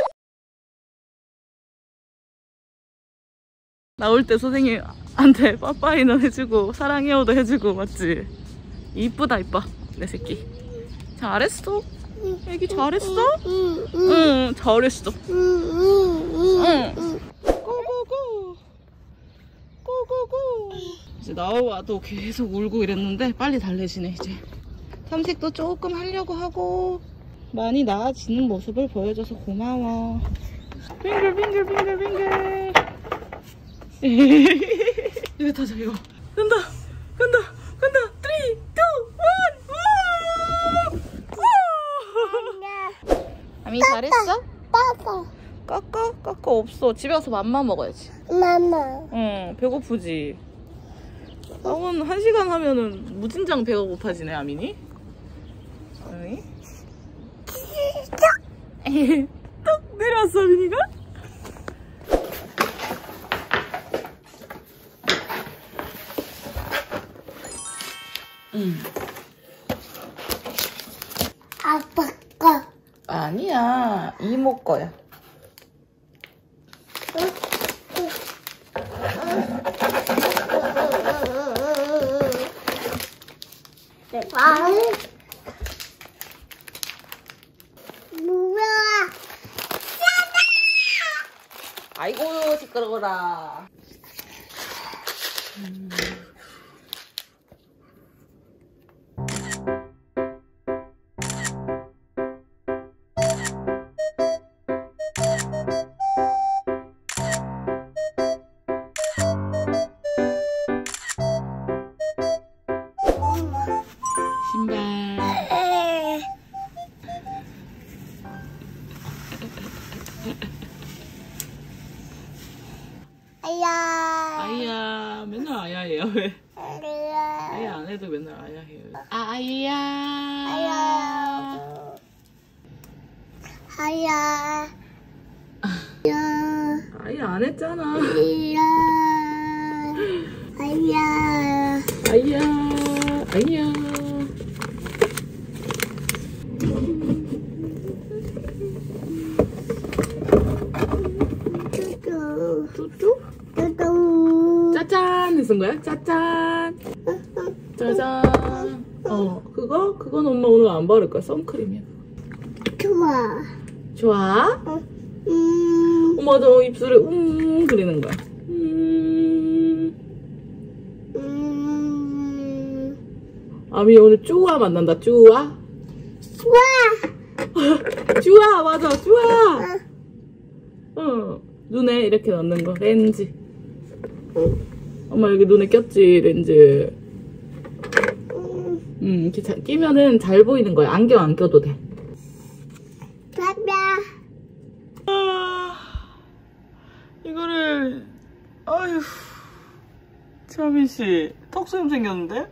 나올 때 선생님한테 빠빠이는 해주고 사랑해요도 해주고 맞지? 이쁘다 이뻐 내 새끼. 잘했어. 애기 잘했어? 응 잘했어. 응. 고고고 고고고. 이제 나와도 계속 울고 이랬는데 빨리 달래지네 이제. 탐색도 조금 하려고 하고 많이 나아지는 모습을 보여줘서 고마워. 빙글 빙글 빙글 빙글. 이거 타자 이거. 간다 간다 간다. 삼, 이, 일. 아미 잘했어? 빠빠. 까까? 까까 없어. 집에 와서 맘마 먹어야지. 마마. 응 배고프지. 학원 한 시간 하면은 무진장 배가 고파지네 아민이. 아미? 뚝 내려왔어 아민이가? 응. 아빠 거. 아니야 이모 거야. 아, 뭐야? 아이고 시끄러워라. 음. 신발. 아야. 아이야 맨날 아야해요. 왜? 아야. 아야 안 해도 맨날 아야해요. 아 아이야. 아야. 아야. 아야. 아야 안 했잖아. 아야. 아야. 아이야 아이야. 뚜뚜. 뚜뚜? 뚜뚜. 짜잔 해쓴 거야? 짜잔. 짜잔. 어 그거? 그건 엄마 오늘 안 바를 거야. 선크림이야. 좋아. 좋아? 음. 엄마 저 입술에 음 그리는 거야. 음. 음. 아미 오늘 쭈아 만난다. 쭈아. 좋아. 쭈아 맞아. 쭈아. 어 눈에 이렇게 넣는 거 렌즈. 엄마 여기 눈에 꼈지 렌즈. 음 이렇게 자, 끼면은 잘 보이는 거야. 안경 안 껴도 돼. 봐봐. 아 이거를 아휴 차민씨 턱수염 생겼는데?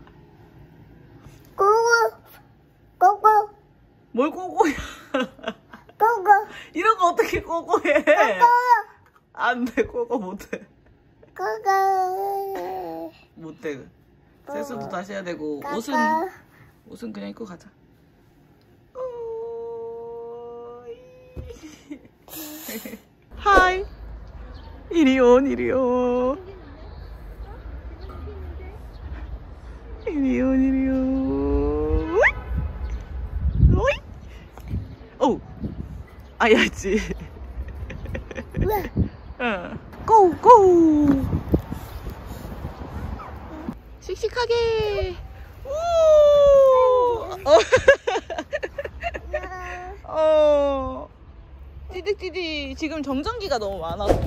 고고. 고고. 뭘 꼬꼬야. 고고. 이런 거 어떻게 꼬꼬해. 안 돼, 그거 못해. 고고. 못해. 세수도 다시 해야 되고, 옷은, 옷은 그냥 입고 가자. 하이. 이리 온, 이리 온. 이리 온, 이리 온. 오이. 오. 아야지. 응. 고, 고. 씩씩하게. 우. 어. 어. 찌득찌득. 지금 정전기가 너무 많아서.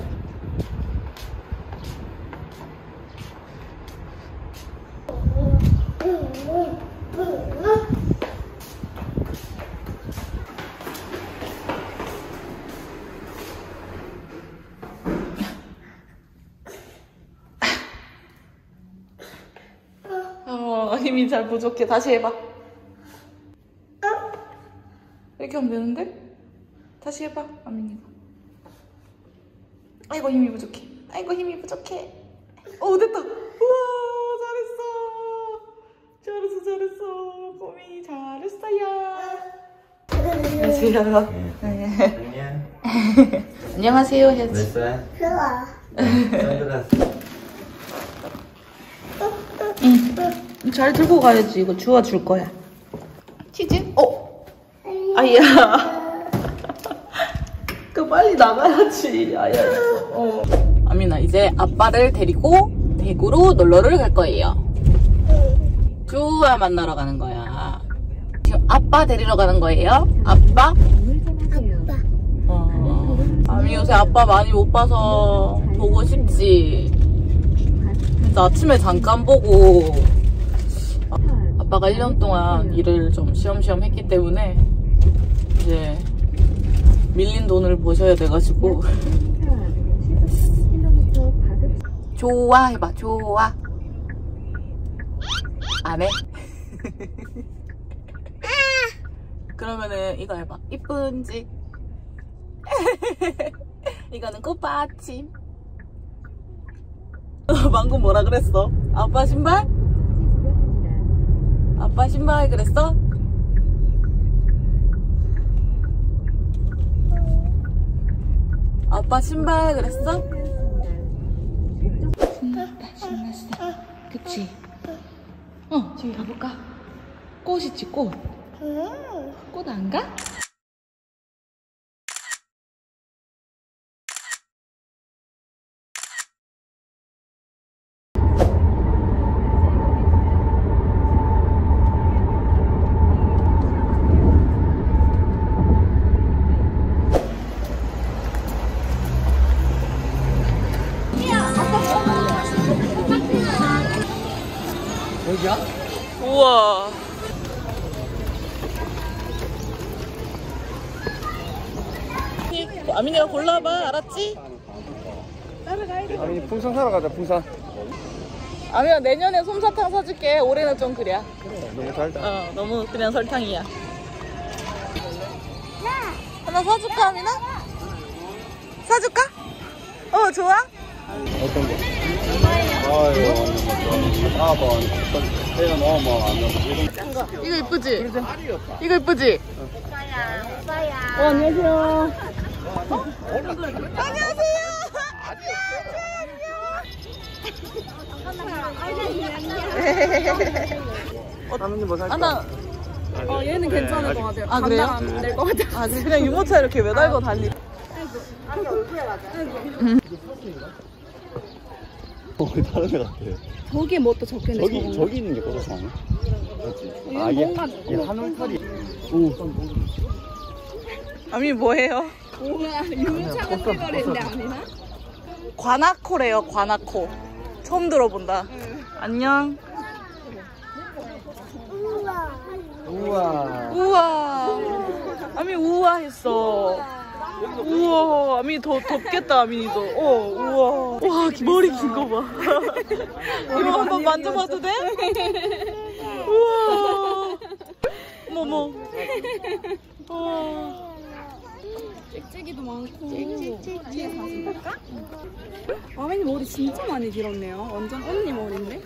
어, 힘이 잘 부족해. 다시 해봐. 이렇게 하면 되는데? 다시 해봐, 아민이가. 아이고, 힘이 부족해. 아이고, 힘이 부족해. 오, 됐다. 우와, 잘했어. 잘했어, 잘했어. 꼬미 잘했어요. 안녕하세요. 네. 안녕하세요. 해야지. 좋아. 응. 잘 들고 가야지. 이거 주워줄 거야. 치즈? 어? 아야. 그 빨리 나가야지. 아야. 어. 아민아, 이제 아빠를 데리고 대구로 놀러를 갈 거예요. 주아 만나러 가는 거야. 지금 아빠 데리러 가는 거예요. 아빠? 아빠. 어. 아미 요새 아빠 많이 못 봐서 보고 싶지. 그래서 아침에 잠깐 보고. 아빠가 일 년 동안 일을 좀 쉬엄쉬엄 했기 때문에 이제 밀린 돈을 버셔야 돼가지고. 좋아 해봐. 좋아. 안 해? 그러면은 이거 해봐. 이쁜지. 이거는 꽃받침. 방금 뭐라 그랬어? 아빠 신발? 아빠 신발 그랬어? 아빠 신발 그랬어? 신났다, 신났어. 그치? 어, 저기 가볼까? 꽃 있지, 꽃. 꽃 안 가? 여기야? 우와. 아민이가 골라봐, 알았지? 아니 풍선 사러 가자. 풍선. 아민아, 내년에 솜사탕 사줄게. 올해는 좀 그래. 그래, 너무 달다. 어, 너무 그냥 설탕이야. 하나 사줄까, 아민아? 사줄까? 어, 좋아? 어떤 거? 아유, 사 번. 내가 넣으면 안 넣어. 이거 이쁘지? 이거 이쁘지? 어, 안녕하세요. 어? 안녕하세요. 하민이 뭐 살까? 아, 나. 어, 얘는 괜찮을 것 같아요. 아, 그래요? 감당 될것 같아요. 아, 그냥 유모차 이렇게 매달고 달리. 어, 다른 애 같아. 저기에 뭐 또 적혀있네. 저기, 저기 있는 게 꼬라서 아니야? 그렇지. 아, 얘, 얘 한울털이. 오, 아미 뭐해요? 뭐야, 유모차 같은 거랬는데 아니나? 관아코래요, 관아코. 처음 들어본다. 안녕. 우와. 우와. 아미 우와 했어. 우와. 아미 더 덥겠다, 아미도. 어, 우와. 와, 머리 긴 거 봐. 이거 한번 만져봐도 돼? 우와. 어머머. 와. 찍찍이도 많고. 찍찍찍 사진할까? 아멘이 머리 진짜 많이 길었네요. 완전 언니 머리인데?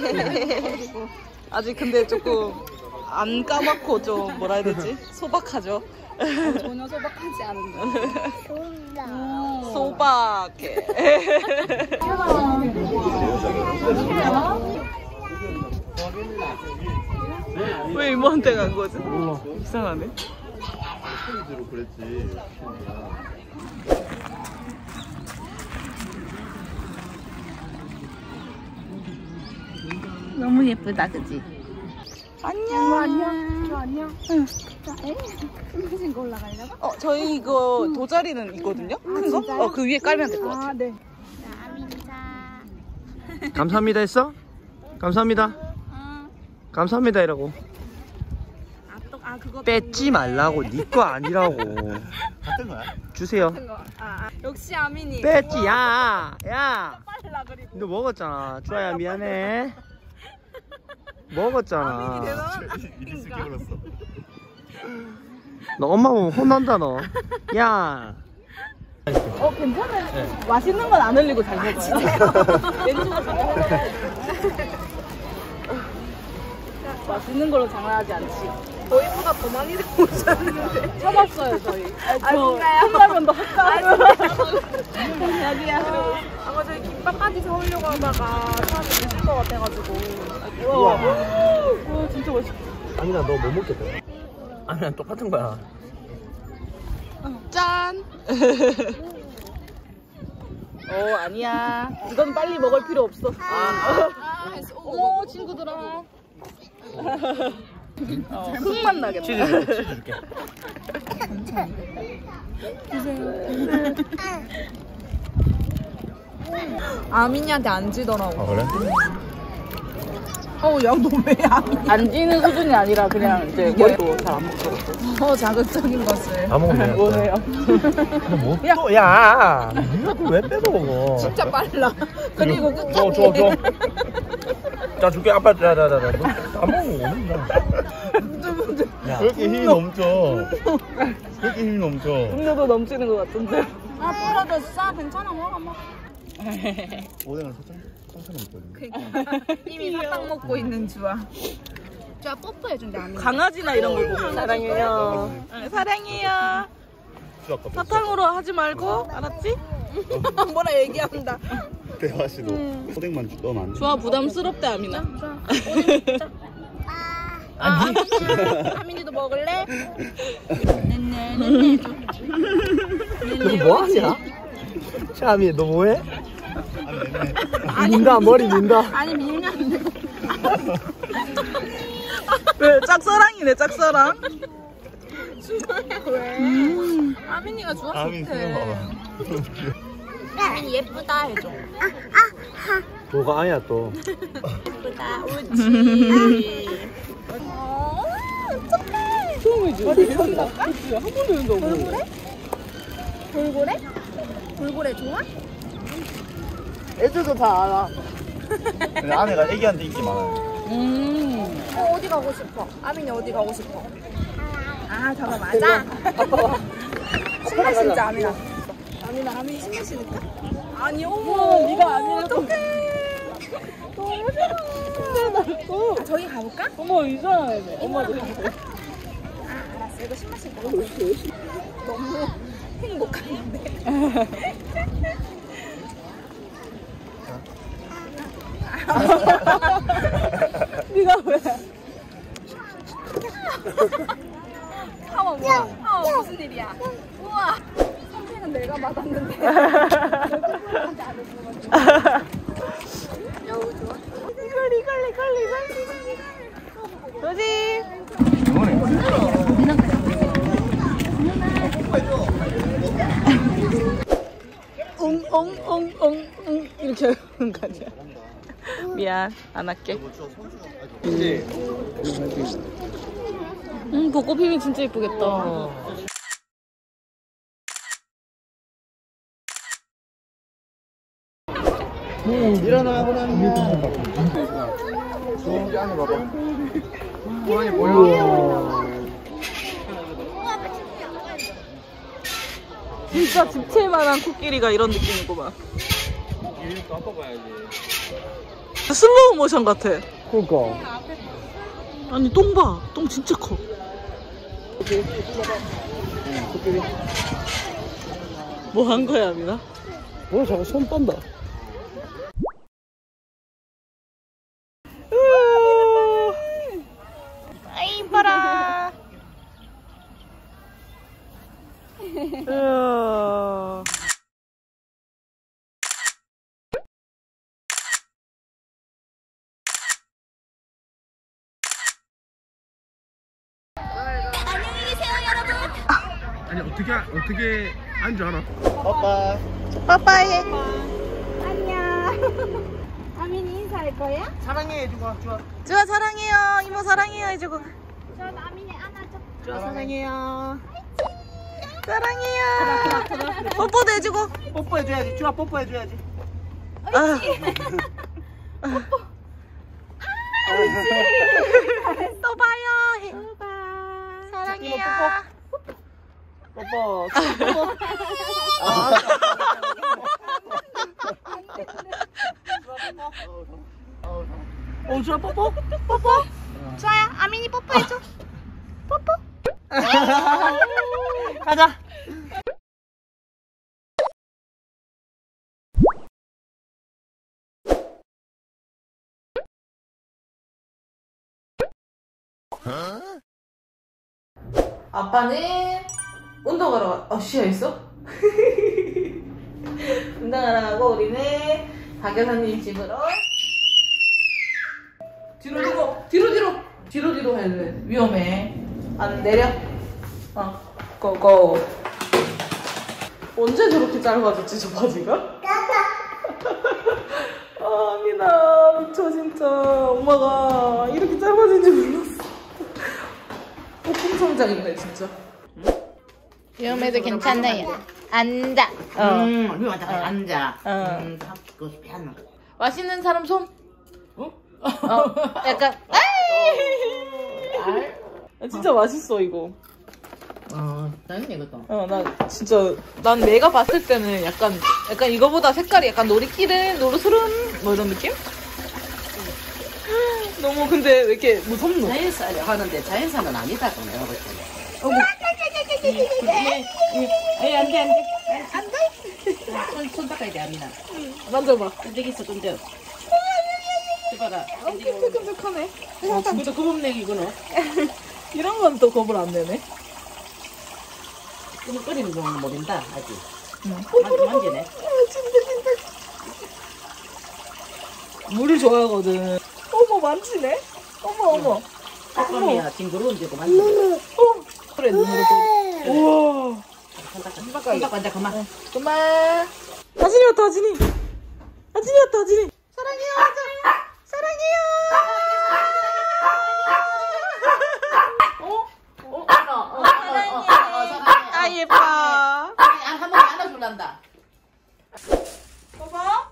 아직 근데 조금 안 까맣고 좀 뭐라 해야 되지? 소박하죠? 전혀 소박하지 않은데. 소박해. 왜 이모한테 간 거지? 이상하네. 소리대로 그랬지. 너무 예쁘다, 그치? 안녕. 안녕. 저 안녕. 응. 자, 에? 사진 거 올라가려고? 어, 저희 이거 도자리는 있거든요? 큰 거? 어, 그 위에 깔면 될 것 같아. 아, 네. 감사합니다 했어? 감사합니다. 감사합니다 이라고. 아, 그거 뺏지 말라고. 네 거 아니라고. 같은 거야? 주세요. 아, 아. 역시 아민이. 뺏지. 야, 야. 빨라 그리고. 너 먹었잖아. 주아야 미안해. 먹었잖아. 이리스 깨물었어. 너 엄마 보면 혼난다 너. 야. 어, 괜찮아요. 네. 맛있는 건 안 흘리고 잘 먹어요. 왼쪽으로 맛있는 걸로 장난하지 않지. 저희보다 더 많이 오셨는데. 참았어요, 저희. 아, 아, 진짜요? 한달만 더 할까? 자기야. 아마 저희 김밥까지 사오려고 하다가 사람이 있을 것 같아가지고. 우와. 와, 진짜 맛있어. 아니나 너 못 먹겠다. 아니야 똑같은 거야. 짠! 어, 아니야. 이건 빨리 먹을 필요 없어. 아, 어머, 친구들아. 어, 흙만 나겠다. 치즈 줄게. 치즈 줄게. 아민이한테 안 지더라고. 아 그래? 어우, 야, 너 왜 아민이? 안 지는 수준이 아니라 그냥 이제 머리도 잘 안 먹거든. 더 자극적인 것을. 다 먹으면 뭐네요? 뭐 또? 야, 니가 그걸 왜 뺏어 먹어? 진짜 빨라. 그리고 끝까지. 줘, 줘, 줘. 자, 줄게. 아빠, 자, 자, 자, 자. 너다 먹으면 오는다. 야, 그렇게 힘이 넘쳐. 그렇게 힘이 넘쳐. 음료도 넘치는 것 같은데. 아, 부러졌어. 괜찮아, 먹어, 먹어. 오뎅을 소천, 소천 먹거든. 그러니까. 이미 사탕 먹고 있는 주아. 주아 뽀뽀해준대, 아민이. 강아지나 이런 걸 보면 사랑해요. 응, 사랑해요. 사탕으로 하지 말고, 알았지? 뭐라 얘기한다. 대화 씨도 오뎅만 넣으면 안 돼. 좋아, 부담스럽대, 아미나. 아, 아민이도 먹을래? 네네, 네네. 너 뭐하냐? 샤미, 너 뭐해? 민다, 머리 민다. 아니, 밀면 안 돼. 왜, 짝사랑이네, 짝사랑. 왜? 아민이가 주아 아민 좋대. 생각 봐봐. 아민이 예쁘다 해줘. 뭐가 아니야 또. 예쁘다, 옳지. 처음이지? 어디 있었나? 그치, 한 번도 했는데 없고. 돌고래? 돌고래? 돌고래 좋아? 애들도 다 알아. 근데 아내가 애기한테 인기 많아요. 음. 어, 어디 가고 싶어? 아민이 어디 가고 싶어? 아, 저거 맞아? 신발 신자, 아민아. 아민아, 아민이 신발 신을까? 아니, 어머, 네가 아니라고. 어떡해. 너무 싫어. 아, 저기 가볼까? 어머, 이상하네. 엄마도 가고. 아, 알았어. 이거 신발 신고. 너무 행복한데. 네가 왜? 하와 뭐야? 하와 무슨 일이야? 우와. 선생은 내가 맞았는데. 이걸리, 이걸리, 이걸리, 이걸리. 도지. 웅웅웅웅웅 이렇게 하는 거 아니야? 미안, 안 할게. 음, 벚꽃 피면 진짜 예쁘겠다. 일어나, 호랑이야. 저기 안에 봐봐. 호랑이 보여. 진짜 집채만한 코끼리가 이런 느낌이구만. 얘또 아빠 봐야지. 슬로우 모션 같아. 그러니까. 아니 똥 봐. 똥 진짜 커. 뭐 한 거야 미나? 뭐 자꾸 손 떤다. 아 이뻐라. 으아. 아니 어떻게 어떻게 안 줄 알아? 빠빠. 빠빠이. 안녕. 아민이 인사할 거야? 사랑해 해주고 좋아. 주아 사랑해요. 이모 사랑해요 해주고. 저 아민이 안아줘. 좋아 사랑해요. 사랑해요. 뽀뽀도 해주고. 뽀뽀해줘야지. 좋아 뽀뽀해줘야지. 아. 또 봐요. 해. 사랑해요. 뽀뽀. 어 좋아 뽀뽀. 뽀뽀. 좋아요. 아민이 뽀뽀해줘. 가자. 아빠는 운동하러 가. 어, 쉬어 있어? 운동하러 가고 우리는 박 여사님 집으로 뒤로 뒤로 뒤로 뒤로 뒤로 뒤로 해야 돼. 위험해. 안 내려. 어, 고고. 언제 저렇게 짧아졌지 저 바지가? 아 미나 미쳐 진짜. 엄마가 이렇게 짧아진 줄 몰랐어. 폭풍 성장이네 진짜. 위험해도 괜찮아요. 앉아. 음, 이거 앉아, 앉아. 어. 음, 그 피하는 거. 맛있는 사람 손? 어? 어, 약간 아, 진짜 맛있어 이거. 어, 당연히 이것도. 어, 나 진짜 난 내가 봤을 때는 약간 약간 이거보다 색깔이 약간 노리끼른 노르스름 뭐 이런 느낌? 너무 근데 왜 이렇게 무섭노? 자연사를 하는데 자연사는 아니다고 내가 볼 때는. 에이, 안 돼, 안 돼. 안 돼. 손, 손 닦아야 돼, 아미나. 만져봐. 끈적 있어, 끈적. 해봐라. 어, 끈적끈적하네. 어, 진짜 구멍내기구나. 이런 건 또 겁을 안 내네. 끈적거리는 건 모른다, 아직. 응. 만, 만지네. 아, 진짜 진짜. 물을 좋아하거든. 어머 만지네. 어머 어머. 콧감이야, 징그러운 데고 만지네. 어. 그래 눈으로 보. 우와. 손 닦아, 손 닦아, 손 닦아, 앉아, 그만. 그만. 다진이 왔다 다진이. 다진이 왔다 다진이. 사랑해요. 사랑해요. 어? 어? 어? 어? 어? 어? 어? 사랑해. 아 예뻐. 한 번만 안아줄란다. 봐봐.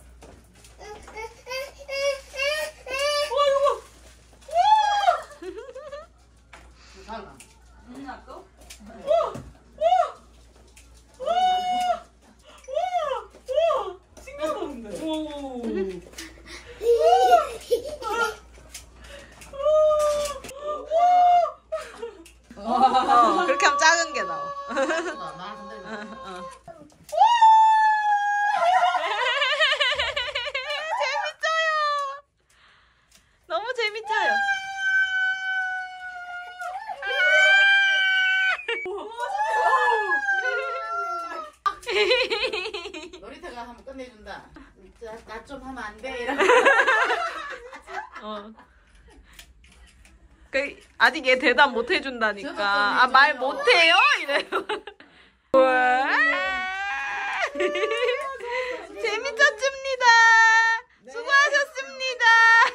어, 그렇게 하면 작은 게 나와. 재밌어요. 너무 재밌어요. 놀이터가 한번 끝내준다. 나 좀 하면 안 돼? 이러면. 어. 그 아직 얘 대답 못 해준다니까. 아 말 못해요? 이래요. 우와. 재밌었습니다. 수고하셨습니다.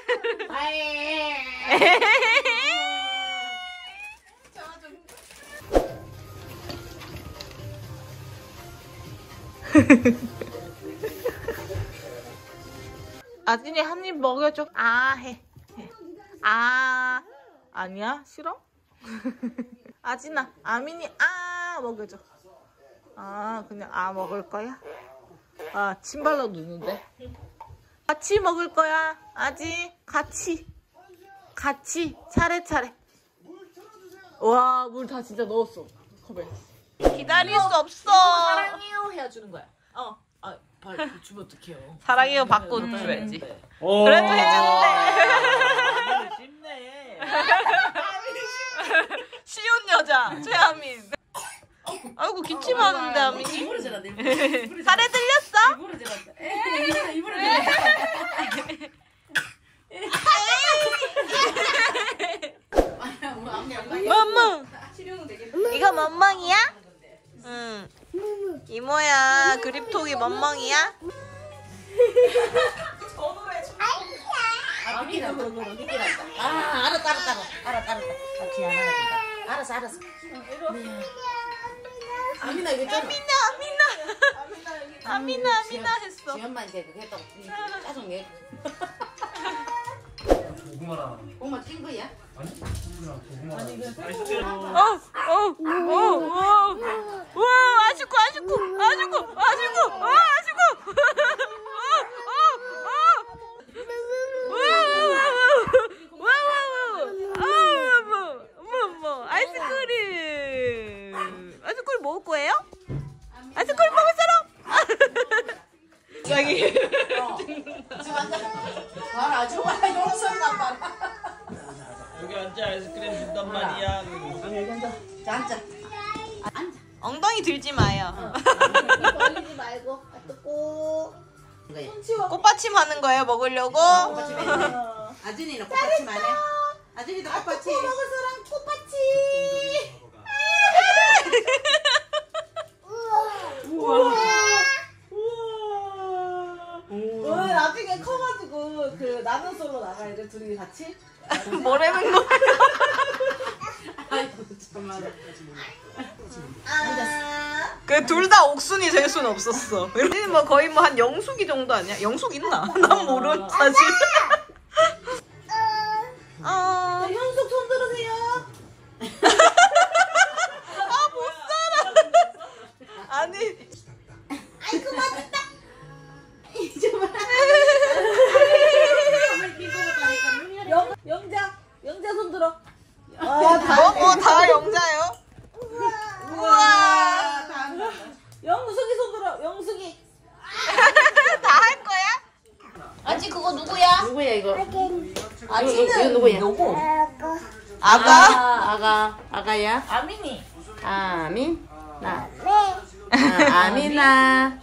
아진이 한 입 먹여줘. 아 해. 해. 아 아니야 싫어? 아진아 아민이 아 먹여줘. 아, 그냥 아 먹을 거야? 아, 침 발라 누는데? 같이 먹을 거야. 아지 같이. 같이 차례차례. 와, 물 다 진짜 넣었어. 컵에. 기다릴 수 없어. 사랑해요 해야 주는 거야. 어. 아, 발 주면 어떡해요. 사랑해요 받고 줘야지. 어. 그래도 해주는데. 쉽네. 쉬운 여자 최아민. 아이고 기침하는데 아민이. 입으로 잘한다. 살에 들렸어? 입으로 잘한다. 입으로 입으로 잘한다. 멍멍. 이거 멍멍이야? 응. 이모야 그립톡이 멍멍이야? 아, 미끼라. 미끼란다. 아, 알았다, 알았다. 알았다, 알았다. 같이 안 하나준다. 알았어, 알았어. 아미나 이거 좀. 아미나 아미나. 아미나 아미나 했어. 지연만 이제 그거 했다고 짜증내. 고구마랑. 엄마 찐 거야? 어어어어와 아쉽고 아쉽고 아쉽고 아쉽고 아쉽고 와와와와와와와와와뭐 아이스크림 아이스크림 먹을 거예요? 아이스크림 먹을 사람? 자기 봐라, 좋아. 용서 봐. 여기 앉아 아이스크림 준단 말이야. 자, 앉아. 엉덩이 들지 마요. 벌리지 말고 뜯고. 꽃받침 하는 거예요 먹으려고? 아진이는 꽃받침 안 해? 아진이도 꽃받침. 먹을 사람 꽃받침. 우와. 우와. 나중에 커가지고 그 나는 솔로 나가야 돼 둘이 같이. 뭐라는 거야? 아이고 정말. 그 둘 다 옥순이 될 수는 없었어. 우리는 뭐 거의 뭐 한 영숙이 정도 아니야? 영숙 있나? 난 모르 사실. 어. 현숙 손 들으세요. 아 못 살아. 아니. 아이고 맛있다. 영 영자 영자 손 들어. 어뭐 다 영자요? 우와. 영숙이 손 들어. 영숙이. 다 할 거야? 아지 그거 누구야? 누구야 이거? 아지는 이거 누구야? 아고 아가? 아, 아가 아가야? 아민이. 아민 나. 아, 아미나.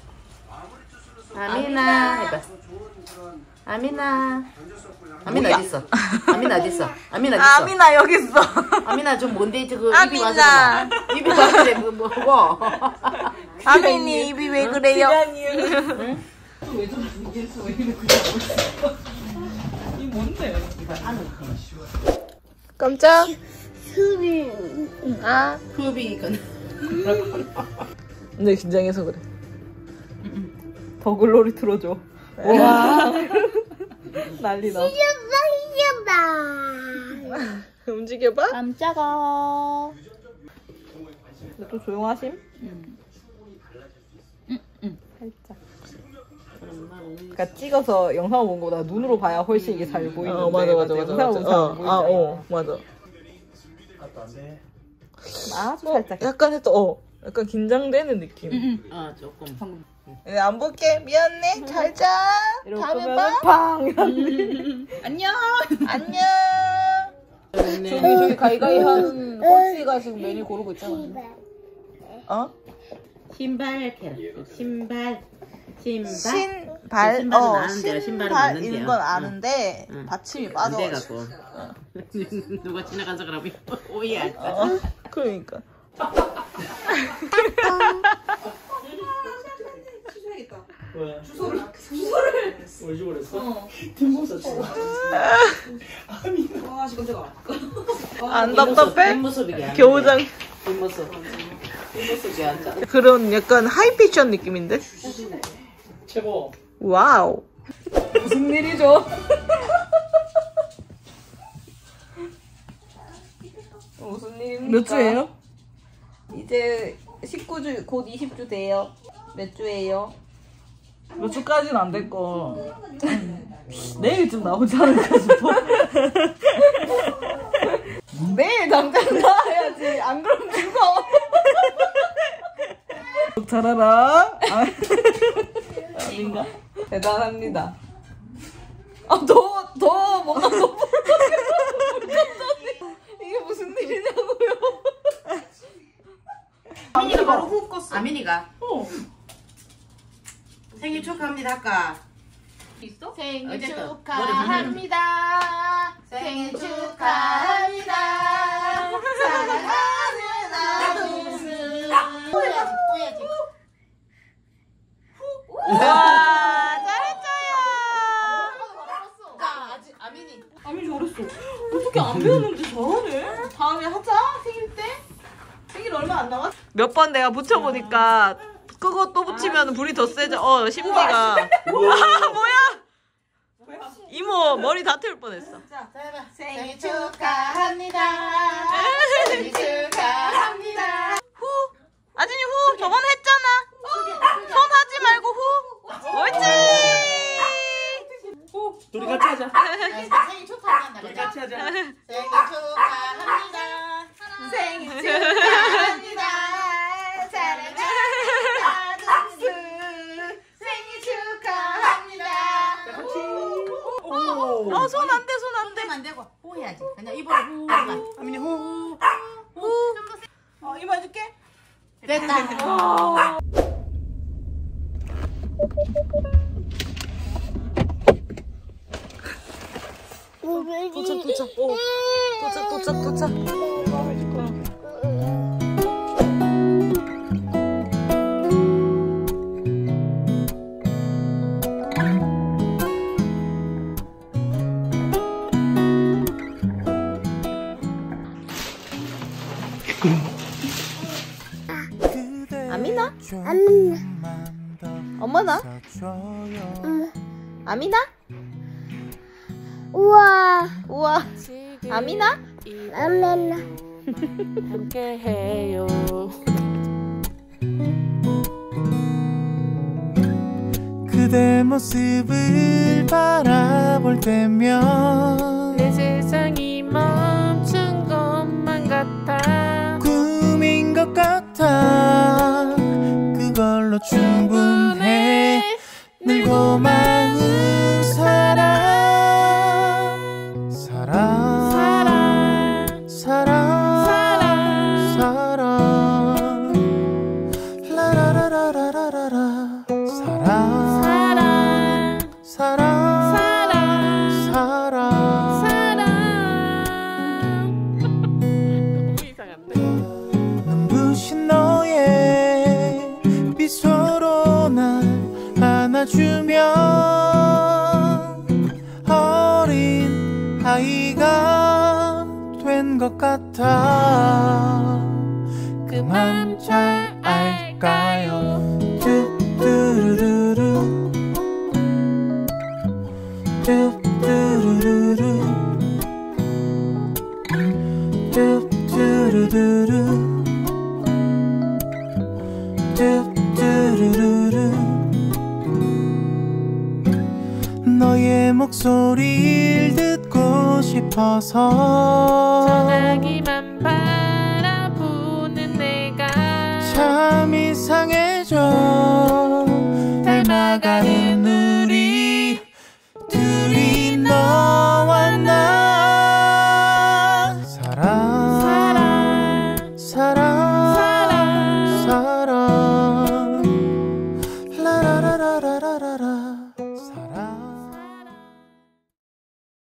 아미나 해봐. 아미나. 아미나 어디 있어? 아미나 어디 있어? 아미나 어디 있어? 아미나 여기 있어. 아미나 좀 뭔데 저거 입이 아미나. 와서 뭐. 입이 와서 그래 뭐 뭐고? 아민이 입이 왜 그래요? 응? 왜 저러니? 얘서 왜 이렇게 그러고 있어? 이 뭔데? 깜짝. 수비 아. 흡이니까. 근데 긴장해서 그래. 더글로리 틀어줘. 와. 난리나. 이겼다 이겼다 움직여봐. 깜짝아. 근데 또 조용하심? 살짝. 그러니까 찍어서 영상 본 거보다 눈으로 봐야 훨씬 이게 잘 보이는데. 어, 맞아, 맞아, 맞아, 영상 맞아. 보면 잘 어, 안 보이잖아. 아, 어, 맞아. 아주 어, 살짝. 약간 했어. 어. 약간 긴장되는 느낌. 아 조금. 네, 안 볼게. 미안해. 잘 자. 다음에 봐. 팡. 안녕. 안녕. 저기 저기 가위가위 한 꼴찌가 지금 메뉴 고르고 있잖아. 어? 신발 캐라. 신발. 신발. 신발. 신발은 어, 아는데요. 신발은 신발인 맞는데요. 건 아는데 응. 받침이 안 빠져가지고. 돼갖고. 누가 지나가서 그러면 오해할까. 어, 그러니까. 왜? 주소를 주소를 왜 주소랬어? 와 지금 제가. 안 답답해? 뒷모습이게 앉아. 겨우장. 뒷모습. 뒷모습이 앉아. 그런 약간 하이패션 느낌인데? 최고. 와우. 무슨 일이죠? 무슨 일입니까? 몇 주예요? 이제 십구 주 곧 이십 주 돼요. 몇 주예요? 몇 주까지는 안 될 거. 내일쯤 나오지 않을까 싶어. 내일 당장 나와야지. 안 그러면 죽어. 잘하라. 아, 아닌가? 대단합니다. 아, 더, 더, 뭔가 더 이게 무슨 일이냐고요? 아민이가 바로 훅 껐어. 아민이가. 어. 생일 축하합니다, 아까. 있어? 생일 어쨌든. 축하합니다. 생일 축하합니다. 사랑하는 아동수. 뿌야지, 뿌야지. 와, 잘했어요. 자, 아직 아민이. 아미 잘했어. 어떻게 안 배웠는데 잘하네? 다음에 하자. 생일 때. 생일 얼마 안 남았? 몇 번 내가 붙여보니까 끄고 또 붙이면 불이 더 세져. 어, 심기가. 아, 뭐야? 이모 머리 다 태울 뻔했어. 자, 해봐. 생일 축하합니다. 생일 축하합니다. 후. 아진이 후. 저번에 했잖아. 손 하지 말고 후. 옳지. 둘이 같이 하자. 생일 축하한다. 둘이 같이 하자. 생일 축하합니다. 생일 축하합니다. 사랑하는 아동수. 생일 축하합니다. 오. 어, 손 안 돼, 손 안 돼. 안 되고 호 해야지. 그냥 입으로 후 하지마. 아민이 호. 후. 어, 이모 해줄게. 됐다. 도착 도착. 오. 도착 도착 도착. 아미나? 아민아. 엄마나? 아미나? 우와. 우와. 아미나? 아민아. 함께해요. 그대 모습을 바라볼 때면 내 세상이 멈춘 것만 같아. 꿈인 것 같아. 그걸로 충분해. 늘 고마운 사랑 사랑 사랑 사랑 사랑 사랑 라라라라라라라 사랑 사랑 사랑 사랑 사랑 사랑. 너무 이상한데. 눈부신 너의 미소로 날 안아주면 어린 아이가 된 것 같아. 그만 잘 알까요? 뚜뚜루루루 뚜뚜루루루 뚜뚜루루루 뚜뚜루루루 너의 목소리를 듣고 싶어서 전화기만 바라보는 내가 참 이상해져. 닮아가는